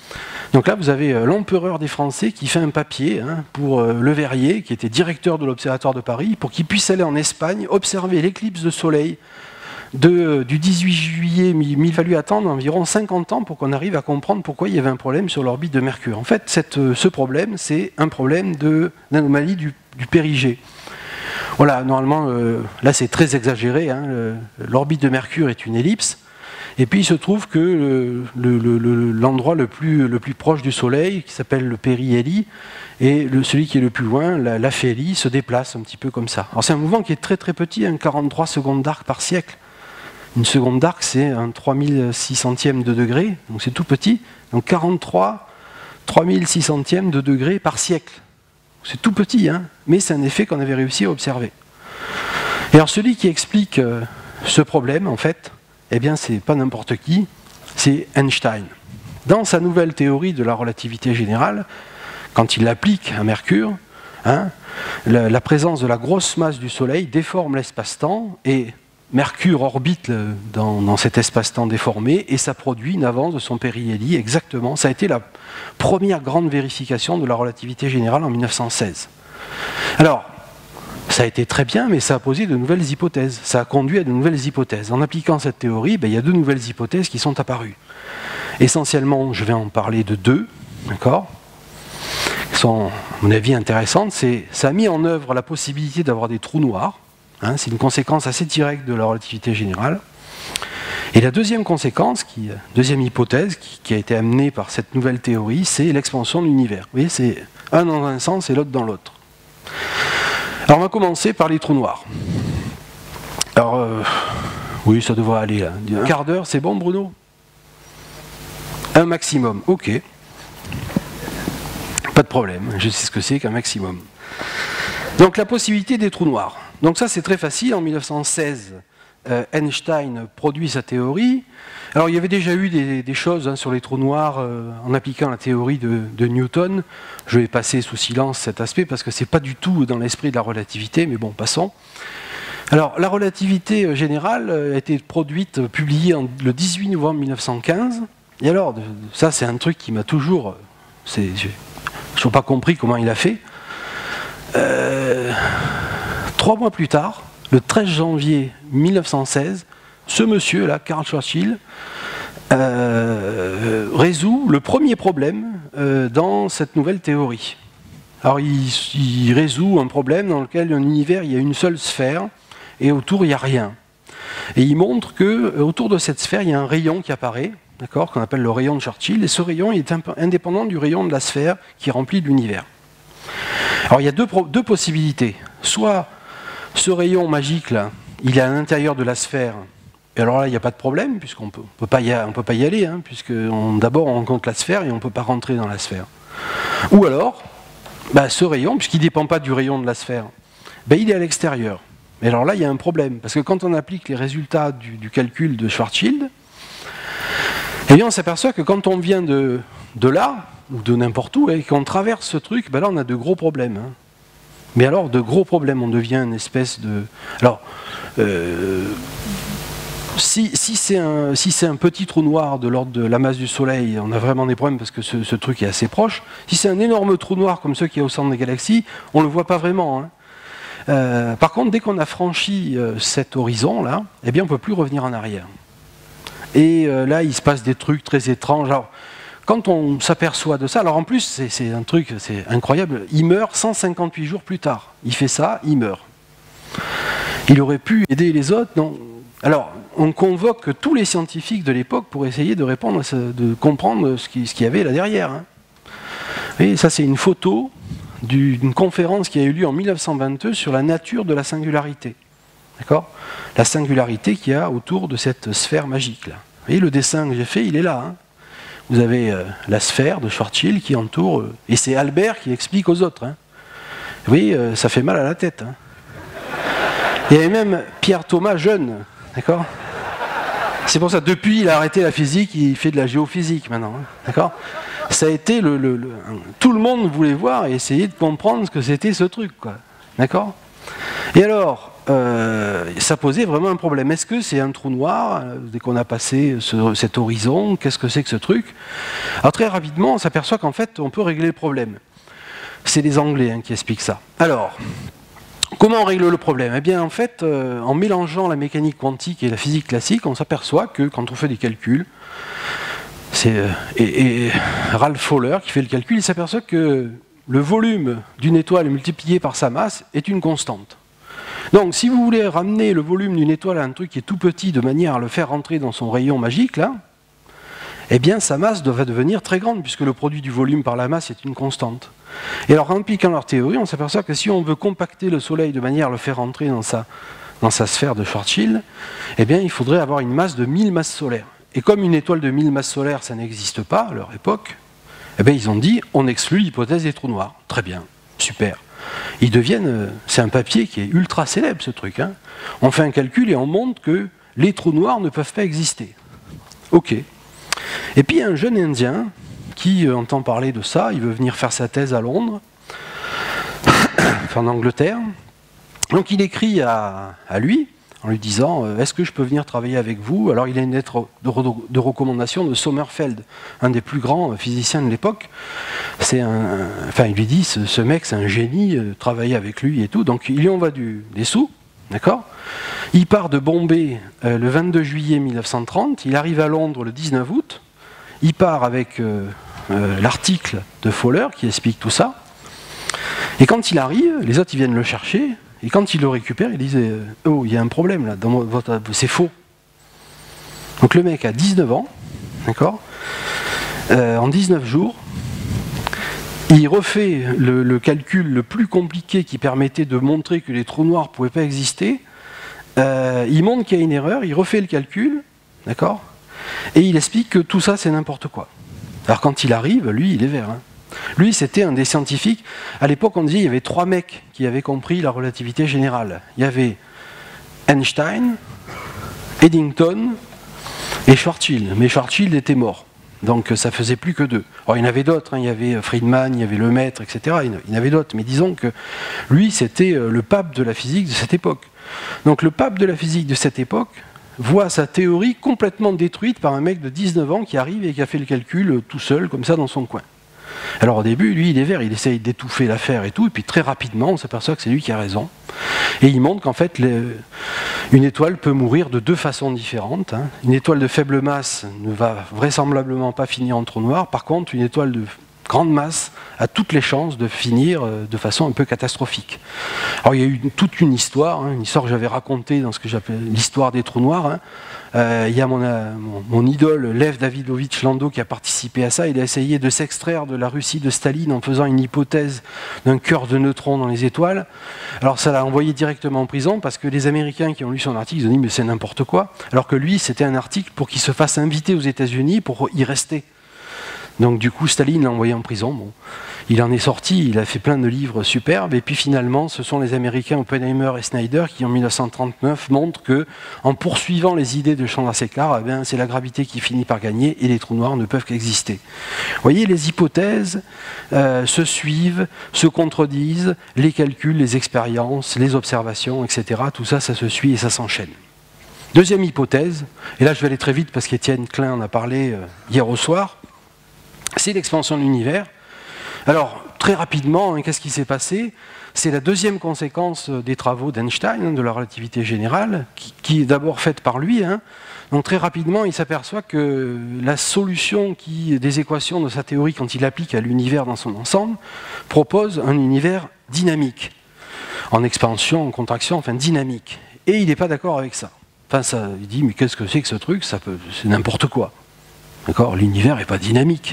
Donc là, vous avez l'empereur des Français qui fait un papier pour Le Verrier, qui était directeur de l'Observatoire de Paris, pour qu'il puisse aller en Espagne observer l'éclipse de soleil du 18 juillet. Il fallu attendre environ 50 ans pour qu'on arrive à comprendre pourquoi il y avait un problème sur l'orbite de Mercure. En fait, ce problème, c'est un problème d'anomalie du périgée. Voilà, normalement, là c'est très exagéré, l'orbite de Mercure est une ellipse, et puis il se trouve que l'endroit le plus proche du Soleil, qui s'appelle le périhélie, et celui qui est le plus loin, l'aphélie, se déplace un petit peu comme ça. Alors c'est un mouvement qui est très très petit, 43 secondes d'arc par siècle. Une seconde d'arc, c'est un 3600e de degré, donc c'est tout petit, donc 43 3600e de degré par siècle. C'est tout petit, mais c'est un effet qu'on avait réussi à observer. Et alors celui qui explique ce problème, en fait, eh bien c'est pas n'importe qui, c'est Einstein. Dans sa nouvelle théorie de la relativité générale, quand il l'applique à Mercure, la présence de la grosse masse du Soleil déforme l'espace-temps, et Mercure orbite dans cet espace-temps déformé, et ça produit une avance de son périhélie exactement. Ça a été la première grande vérification de la relativité générale en 1916. Alors, ça a été très bien, mais ça a posé de nouvelles hypothèses. Ça a conduit à de nouvelles hypothèses. En appliquant cette théorie, il y a deux nouvelles hypothèses qui sont apparues. Essentiellement, je vais en parler de deux, d'accord, qui sont, à mon avis, intéressantes. Ça a mis en œuvre la possibilité d'avoir des trous noirs. C'est une conséquence assez directe de la relativité générale. Et la deuxième conséquence, deuxième hypothèse qui a été amenée par cette nouvelle théorie, c'est l'expansion de l'univers. Vous voyez, c'est un dans un sens et l'autre dans l'autre. Alors on va commencer par les trous noirs. Alors, oui, ça devrait aller là. Un quart d'heure, c'est bon Bruno? Un maximum, ok. Pas de problème, je sais ce que c'est qu'un maximum. Donc la possibilité des trous noirs. Donc ça c'est très facile, en 1916, Einstein produit sa théorie. Alors il y avait déjà eu des choses sur les trous noirs en appliquant la théorie de Newton. Je vais passer sous silence cet aspect parce que ce n'est pas du tout dans l'esprit de la relativité, mais bon, passons. Alors la relativité générale a été produite, publiée le 18 novembre 1915. Et alors, ça c'est un truc qui m'a toujours... je n'ai pas compris comment il a fait. 3 mois plus tard, le 13 janvier 1916, ce monsieur-là, Karl Schwarzschild, résout le premier problème dans cette nouvelle théorie. Alors il résout un problème dans lequel un univers, il y a une seule sphère, et autour il n'y a rien. Et il montre qu'autour de cette sphère, il y a un rayon qui apparaît, d'accord, qu'on appelle le rayon de Schwarzschild, et ce rayon il est indépendant du rayon de la sphère qui remplit l'univers. Alors il y a deux possibilités. Soit ce rayon magique là, il est à l'intérieur de la sphère, et alors là il n'y a pas de problème, puisqu'on ne peut pas y aller, puisque d'abord on rencontre la sphère et on ne peut pas rentrer dans la sphère. Ou alors, ce rayon, puisqu'il ne dépend pas du rayon de la sphère, il est à l'extérieur. Mais alors là il y a un problème, parce que quand on applique les résultats du calcul de Schwarzschild, eh bien on s'aperçoit que quand on vient de là, ou de n'importe où, et qu'on traverse ce truc, là on a de gros problèmes. Mais alors, de gros problèmes, on devient une espèce de... Alors, si c'est un petit trou noir de l'ordre de la masse du Soleil, on a vraiment des problèmes parce que ce truc est assez proche. Si c'est un énorme trou noir comme ceux qui est au centre des galaxies, on ne le voit pas vraiment. Par contre, dès qu'on a franchi cet horizon-là, eh bien, on ne peut plus revenir en arrière. Et là, il se passe des trucs très étranges. Alors, quand on s'aperçoit de ça, alors en plus, c'est un truc, c'est incroyable, il meurt 158 jours plus tard. Il fait ça, il meurt. Il aurait pu aider les autres, non. Alors, on convoque tous les scientifiques de l'époque pour essayer de répondre, de comprendre ce qu'il y avait là derrière. Et ça, c'est une photo d'une conférence qui a eu lieu en 1922 sur la nature de la singularité. D'accord ? La singularité qu'il y a autour de cette sphère magique-là. Vous voyez, le dessin que j'ai fait, il est là. Vous avez la sphère de Schwarzschild qui entoure, et c'est Albert qui explique aux autres. Vous voyez, ça fait mal à la tête. Il y avait même Pierre Thomas jeune, d'accord ? C'est pour ça, depuis il a arrêté la physique, il fait de la géophysique maintenant, d'accord ? Ça a été tout le monde voulait voir et essayer de comprendre ce que c'était ce truc, quoi, d'accord ? Et alors, ça posait vraiment un problème. Est-ce que c'est un trou noir, dès qu'on a passé cet horizon, qu'est-ce que c'est que ce truc? Alors très rapidement, on s'aperçoit qu'en fait, on peut régler le problème. C'est les Anglais qui expliquent ça. Alors, comment on règle le problème? Eh bien, en fait, en mélangeant la mécanique quantique et la physique classique, on s'aperçoit que quand on fait des calculs, et Ralph Fowler qui fait le calcul, il s'aperçoit que le volume d'une étoile multiplié par sa masse est une constante. Donc, si vous voulez ramener le volume d'une étoile à un truc qui est tout petit de manière à le faire rentrer dans son rayon magique, là, eh bien, sa masse va devenir très grande, puisque le produit du volume par la masse est une constante. Et alors, en appliquant leur théorie, on s'aperçoit que si on veut compacter le Soleil de manière à le faire rentrer dans sa sphère de Schwarzschild, eh bien, il faudrait avoir une masse de 1000 masses solaires. Et comme une étoile de 1000 masses solaires, ça n'existe pas à leur époque, eh bien, ils ont dit, on exclut l'hypothèse des trous noirs. Très bien, super. Ils deviennent, c'est un papier qui est ultra célèbre, ce truc. On fait un calcul et on montre que les trous noirs ne peuvent pas exister. Ok. Et puis, il y a un jeune Indien qui entend parler de ça, il veut venir faire sa thèse à Londres, enfin en Angleterre. Donc, il écrit à lui, en lui disant « Est-ce que je peux venir travailler avec vous ?» Alors, il a une lettre de recommandation de Sommerfeld, un des plus grands physiciens de l'époque. Enfin, il lui dit « Ce mec, c'est un génie, travailler avec lui et tout. » Donc, il lui envoie des sous, d'accord ? Il part de Bombay le 22 juillet 1930, il arrive à Londres le 19 août, il part avec l'article de Fowler qui explique tout ça. Et quand il arrive, les autres ils viennent le chercher, et quand ils le récupèrent, ils disent « Oh, il y a un problème là, c'est faux. » Donc le mec a 19 ans, d'accord, en 19 jours, il refait le calcul le plus compliqué qui permettait de montrer que les trous noirs ne pouvaient pas exister. Il montre qu'il y a une erreur, il refait le calcul, d'accord, et il explique que tout ça c'est n'importe quoi. Alors quand il arrive, lui il est vert. Lui c'était un des scientifiques, à l'époque on disait il y avait 3 mecs qui avaient compris la relativité générale. Il y avait Einstein, Eddington et Schwarzschild, mais Schwarzschild était mort. Donc ça faisait plus que 2. Alors il y en avait d'autres, il y avait Friedman, il y avait Lemaître, etc. Il y en avait d'autres, mais disons que lui c'était le pape de la physique de cette époque. Donc le pape de la physique de cette époque voit sa théorie complètement détruite par un mec de 19 ans qui arrive et qui a fait le calcul tout seul, comme ça, dans son coin. Alors au début, lui, il est vert, il essaye d'étouffer l'affaire et tout, et puis très rapidement, on s'aperçoit que c'est lui qui a raison. Et il montre qu'en fait, une étoile peut mourir de 2 façons différentes. Une étoile de faible masse ne va vraisemblablement pas finir en trou noir. Par contre, une étoile de grande masse a toutes les chances de finir de façon un peu catastrophique. Alors il y a eu toute une histoire que j'avais racontée dans ce que j'appelle l'histoire des trous noirs. Il y a mon idole Lev Davidovich Landau qui a participé à ça. Il a essayé de s'extraire de la Russie de Staline en faisant une hypothèse d'un cœur de neutrons dans les étoiles. Alors ça l'a envoyé directement en prison parce que les Américains qui ont lu son article, ils ont dit mais c'est n'importe quoi. Alors que lui, c'était un article pour qu'il se fasse inviter aux États-Unis pour y rester. Donc du coup, Staline l'a envoyé en prison. Bon. Il en est sorti, il a fait plein de livres superbes, et puis finalement, ce sont les Américains Oppenheimer et Snyder qui, en 1939, montrent que, en poursuivant les idées de Chandrasekhar, c'est la gravité qui finit par gagner, et les trous noirs ne peuvent qu'exister. Vous voyez, les hypothèses se suivent, se contredisent, les calculs, les expériences, les observations, etc. Tout ça, ça se suit et ça s'enchaîne. Deuxième hypothèse, et là je vais aller très vite parce qu'Étienne Klein en a parlé hier au soir, c'est l'expansion de l'univers. Alors, très rapidement, qu'est-ce qui s'est passé? C'est la deuxième conséquence des travaux d'Einstein, de la relativité générale, qui est d'abord faite par lui. Donc très rapidement, il s'aperçoit que la solution des équations de sa théorie, quand il l'applique à l'univers dans son ensemble, propose un univers dynamique, en expansion, en contraction, enfin dynamique. Et il n'est pas d'accord avec ça. Enfin, il dit, mais qu'est-ce que c'est que ce truc? C'est n'importe quoi. D'accord? L'univers n'est pas dynamique.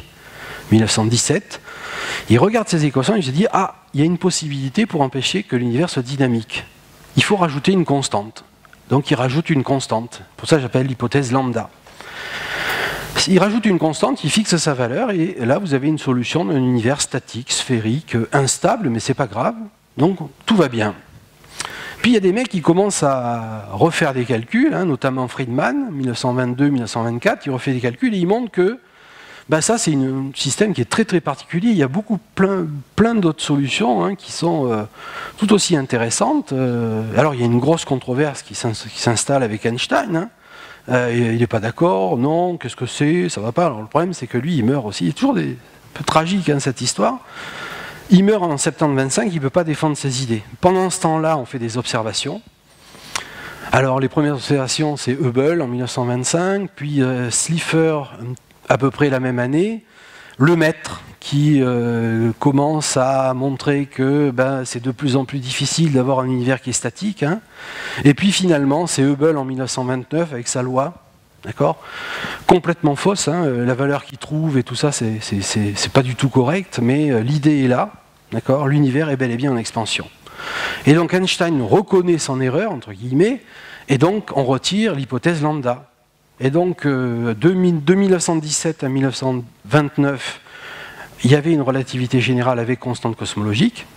1917, il regarde ces équations et il se dit « Ah, il y a une possibilité pour empêcher que l'univers soit dynamique. Il faut rajouter une constante. » Donc il rajoute une constante. Pour ça, j'appelle l'hypothèse lambda. Il rajoute une constante, il fixe sa valeur, et là, vous avez une solution d'un univers statique, sphérique, instable, mais c'est pas grave. Donc tout va bien. Puis il y a des mecs qui commencent à refaire des calculs, notamment Friedman, 1922-1924, il refait des calculs et il montre que Ben ça, c'est un système qui est très très particulier. Il y a plein d'autres solutions hein, qui sont tout aussi intéressantes. Alors, il y a une grosse controverse qui s'installe avec Einstein. Hein. Il n'est pas d'accord, non, qu'est-ce que c'est, ça va pas. Alors, le problème, c'est que lui, il meurt aussi. Il est toujours un peu tragique, hein, cette histoire. Il meurt en septembre 25, il ne peut pas défendre ses idées. Pendant ce temps-là, on fait des observations. Alors, les premières observations, c'est Hubble en 1925, puis Slipher à peu près la même année, Lemaître qui commence à montrer que c'est de plus en plus difficile d'avoir un univers qui est statique. Hein. Et puis finalement, c'est Hubble en 1929 avec sa loi, d'accord, complètement fausse. Hein. La valeur qu'il trouve et tout ça, c'est pas du tout correct, mais l'idée est là, d'accord. L'univers est bel et bien en expansion. Et donc Einstein reconnaît son erreur, entre guillemets, et donc on retire l'hypothèse lambda. Et donc de 1917 à 1929, il y avait une relativité générale avec constante cosmologique.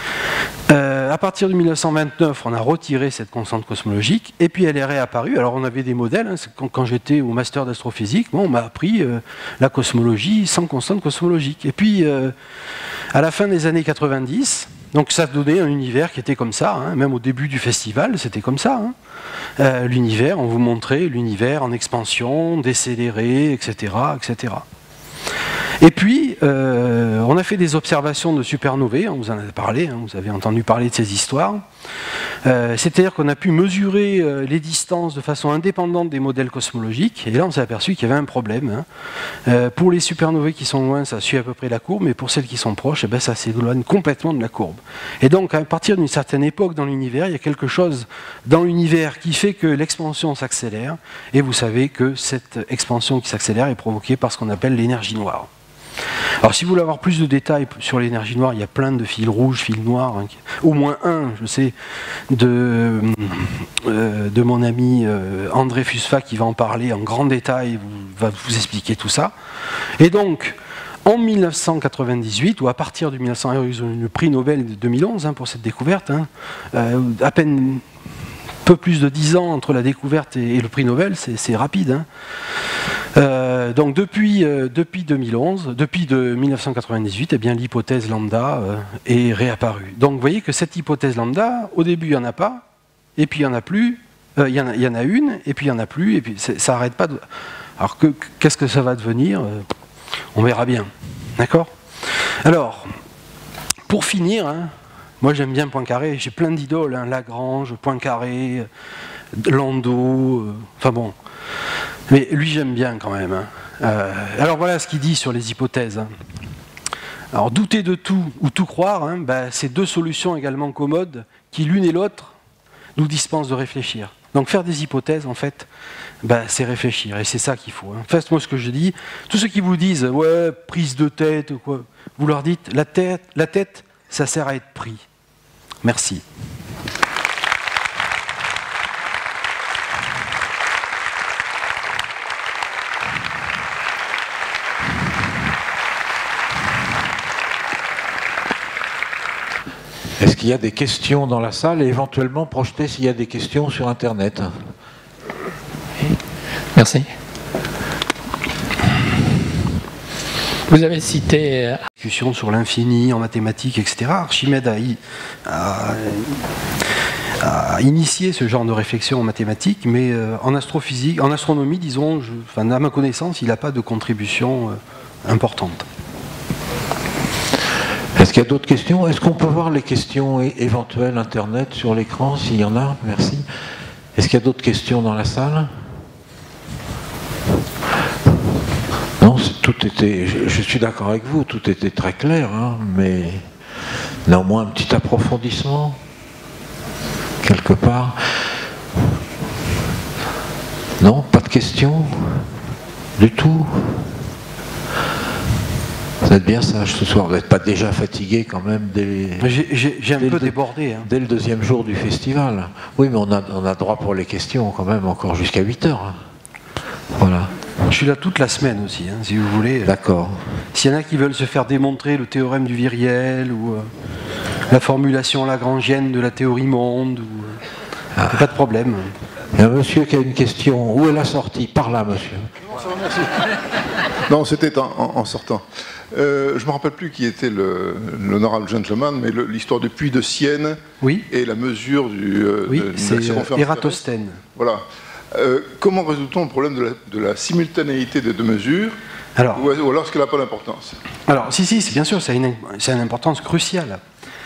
À partir de 1929, on a retiré cette constante cosmologique, et puis elle est réapparue. Alors on avait des modèles, hein, quand j'étais au master d'astrophysique, on m'a appris la cosmologie sans constante cosmologique. Et puis à la fin des années 90, donc ça donnait un univers qui était comme ça, hein, même au début du festival, c'était comme ça. Hein. L'univers, on vous montrait l'univers en expansion, décéléré, etc., etc. Et puis, on a fait des observations de supernovae, on vous en a parlé, hein, vous avez entendu parler de ces histoires. C'est-à-dire qu'on a pu mesurer les distances de façon indépendante des modèles cosmologiques, et là on s'est aperçu qu'il y avait un problème. Hein. Pour les supernovae qui sont loin, ça suit à peu près la courbe, mais pour celles qui sont proches, ça s'éloigne complètement de la courbe. Et donc, à partir d'une certaine époque dans l'univers, il y a quelque chose dans l'univers qui fait que l'expansion s'accélère, et vous savez que cette expansion qui s'accélère est provoquée par ce qu'on appelle l'énergie noire. Alors si vous voulez avoir plus de détails sur l'énergie noire, il y a plein de fils rouges, fils noirs, hein, au moins un, je sais, de mon ami André Fusfa qui va en parler en grand détail, va vous expliquer tout ça. Et donc, en 1998, ou à partir de 1900, ils ont eu le prix Nobel de 2011 hein, pour cette découverte, hein, à peine peu plus de 10 ans entre la découverte et le prix Nobel, c'est rapide. Hein. Donc depuis 2011, depuis 1998, eh bien, l'hypothèse lambda est réapparue. Donc vous voyez que cette hypothèse lambda, au début il n'y en a pas, et puis il n'y en a plus, il y en a une, et puis il n'y en a plus, et puis ça n'arrête pas de... Alors qu'est-ce que ça va devenir? On verra bien. D'accord? Alors, pour finir, hein, moi j'aime bien Poincaré, j'ai plein d'idoles, hein, Lagrange, Poincaré, Landau, enfin bon. Mais lui j'aime bien quand même. Hein. Alors voilà ce qu'il dit sur les hypothèses. Hein. Alors douter de tout ou tout croire, hein, c'est deux solutions également commodes qui l'une et l'autre nous dispensent de réfléchir. Donc faire des hypothèses en fait, c'est réfléchir et c'est ça qu'il faut. Hein. Faites-moi ce que je dis. Tous ceux qui vous disent ouais prise de tête ou quoi, vous leur dites la tête ça sert à être pris. Merci. Est-ce qu'il y a des questions dans la salle et éventuellement projeter s'il y a des questions sur Internet? Merci. Vous avez cité... Discussion sur l'infini, en mathématiques, etc. Archimède a initié ce genre de réflexion en mathématiques, mais en astrophysique, en astronomie, disons, à ma connaissance, il n'a pas de contribution importante. Est-ce qu'il y a d'autres questions? Est-ce qu'on peut voir les questions éventuelles Internet sur l'écran, s'il y en a? Merci. Est-ce qu'il y a d'autres questions dans la salle? Non, tout était, je suis d'accord avec vous, tout était très clair, hein, mais néanmoins un petit approfondissement, quelque part. Non, pas de questions du tout. Vous êtes bien sage ce soir, vous n'êtes pas déjà fatigué quand même J'ai un peu débordé. Hein. Dès le deuxième jour du festival. Oui, mais on a droit pour les questions quand même encore jusqu'à 8 heures. Voilà. Je suis là toute la semaine aussi, hein, si vous voulez. D'accord. S'il y en a qui veulent se faire démontrer le théorème du viriel ou la formulation lagrangienne de la théorie monde, pas de problème. Il y a un monsieur qui a une question. Où est la sortie? Par là, monsieur. Non, c'était en sortant. Je ne me rappelle plus qui était l'honorable gentleman, mais l'histoire du puits de Sienne et la mesure de c'est Ératosthène. Voilà. Comment résout-on le problème de la simultanéité des deux mesures, ou alors est-ce qu'elle n'a pas d'importance? Alors, si, bien sûr, c'est une importance cruciale.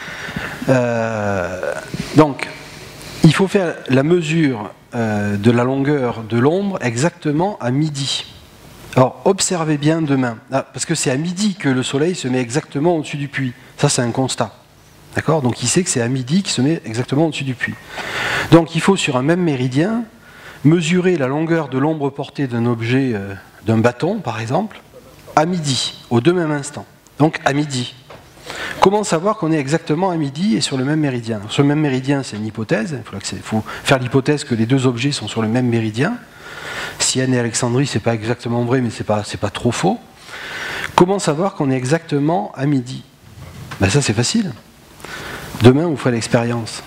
Donc, il faut faire la mesure de la longueur de l'ombre exactement à midi. Alors, observez bien demain, parce que c'est à midi que le soleil se met exactement au-dessus du puits. Ça, c'est un constat. D'accord? Donc, il sait que c'est à midi qu'il se met exactement au-dessus du puits. Donc, il faut, sur un même méridien, mesurer la longueur de l'ombre portée d'un objet, d'un bâton, par exemple, à midi, aux deux mêmes instants. Donc, à midi. Comment savoir qu'on est exactement à midi et sur le même méridien? Sur le même méridien, c'est une hypothèse. Il faut faire l'hypothèse que les deux objets sont sur le même méridien. Sienne et Alexandrie, c'est pas exactement vrai, mais c'est pas trop faux. Comment savoir qu'on est exactement à midi? Ben ça, c'est facile. Demain, vous ferez l'expérience.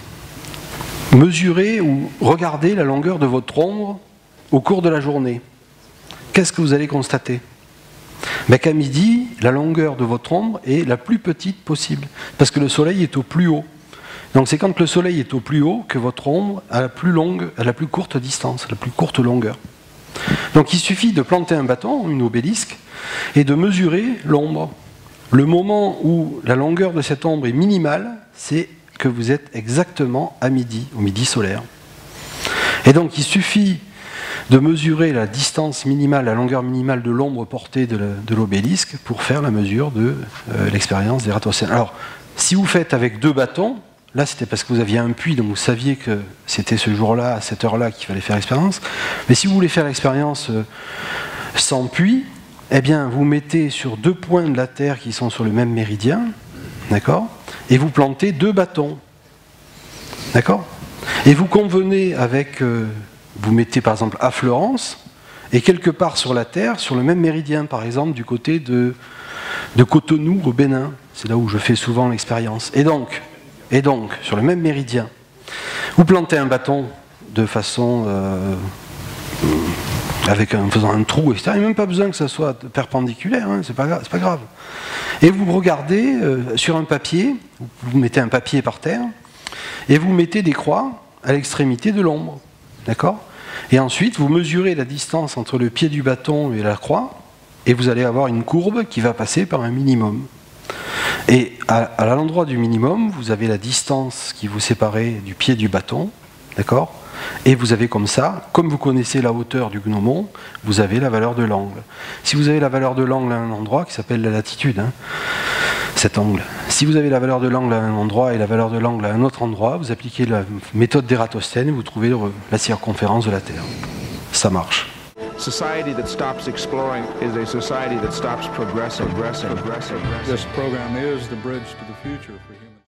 Mesurez ou regardez la longueur de votre ombre au cours de la journée. Qu'est-ce que vous allez constater? Ben qu'à midi, la longueur de votre ombre est la plus petite possible, parce que le soleil est au plus haut. Donc c'est quand le soleil est au plus haut que votre ombre a la plus courte distance, la plus courte longueur. Donc il suffit de planter un bâton, une obélisque, et de mesurer l'ombre. Le moment où la longueur de cette ombre est minimale, c'est que vous êtes exactement à midi, au midi solaire. Et donc il suffit de mesurer la distance minimale, la longueur minimale de l'ombre portée de l'obélisque pour faire la mesure de l'expérience d'Ératosthène. Alors, si vous faites avec deux bâtons, là c'était parce que vous aviez un puits, donc vous saviez que c'était ce jour-là, à cette heure-là qu'il fallait faire l'expérience. Mais si vous voulez faire l'expérience sans puits, eh bien vous mettez sur deux points de la Terre qui sont sur le même méridien, d'accord, et vous plantez deux bâtons, d'accord, et vous convenez avec... vous mettez par exemple à Florence, et quelque part sur la Terre, sur le même méridien, par exemple du côté de Cotonou au Bénin, c'est là où je fais souvent l'expérience. Et donc, sur le même méridien, vous plantez un bâton de façon, en faisant un trou, etc. Il n'y a même pas besoin que ça soit perpendiculaire, hein, c'est pas grave. Et vous regardez sur un papier, vous mettez un papier par terre, et vous mettez des croix à l'extrémité de l'ombre. D'accord? Et ensuite, vous mesurez la distance entre le pied du bâton et la croix, et vous allez avoir une courbe qui va passer par un minimum. Et à l'endroit du minimum, vous avez la distance qui vous sépare du pied du bâton, d'accord? Et vous avez comme ça, comme vous connaissez la hauteur du gnomon, vous avez la valeur de l'angle. Si vous avez la valeur de l'angle à un endroit, qui s'appelle la latitude, hein, cet angle. Si vous avez la valeur de l'angle à un endroit et la valeur de l'angle à un autre endroit, vous appliquez la méthode d'Ératosthène et vous trouvez la circonférence de la Terre. Ça marche. Society that stops exploring is a society that stops progressing. This program is the bridge to the future for human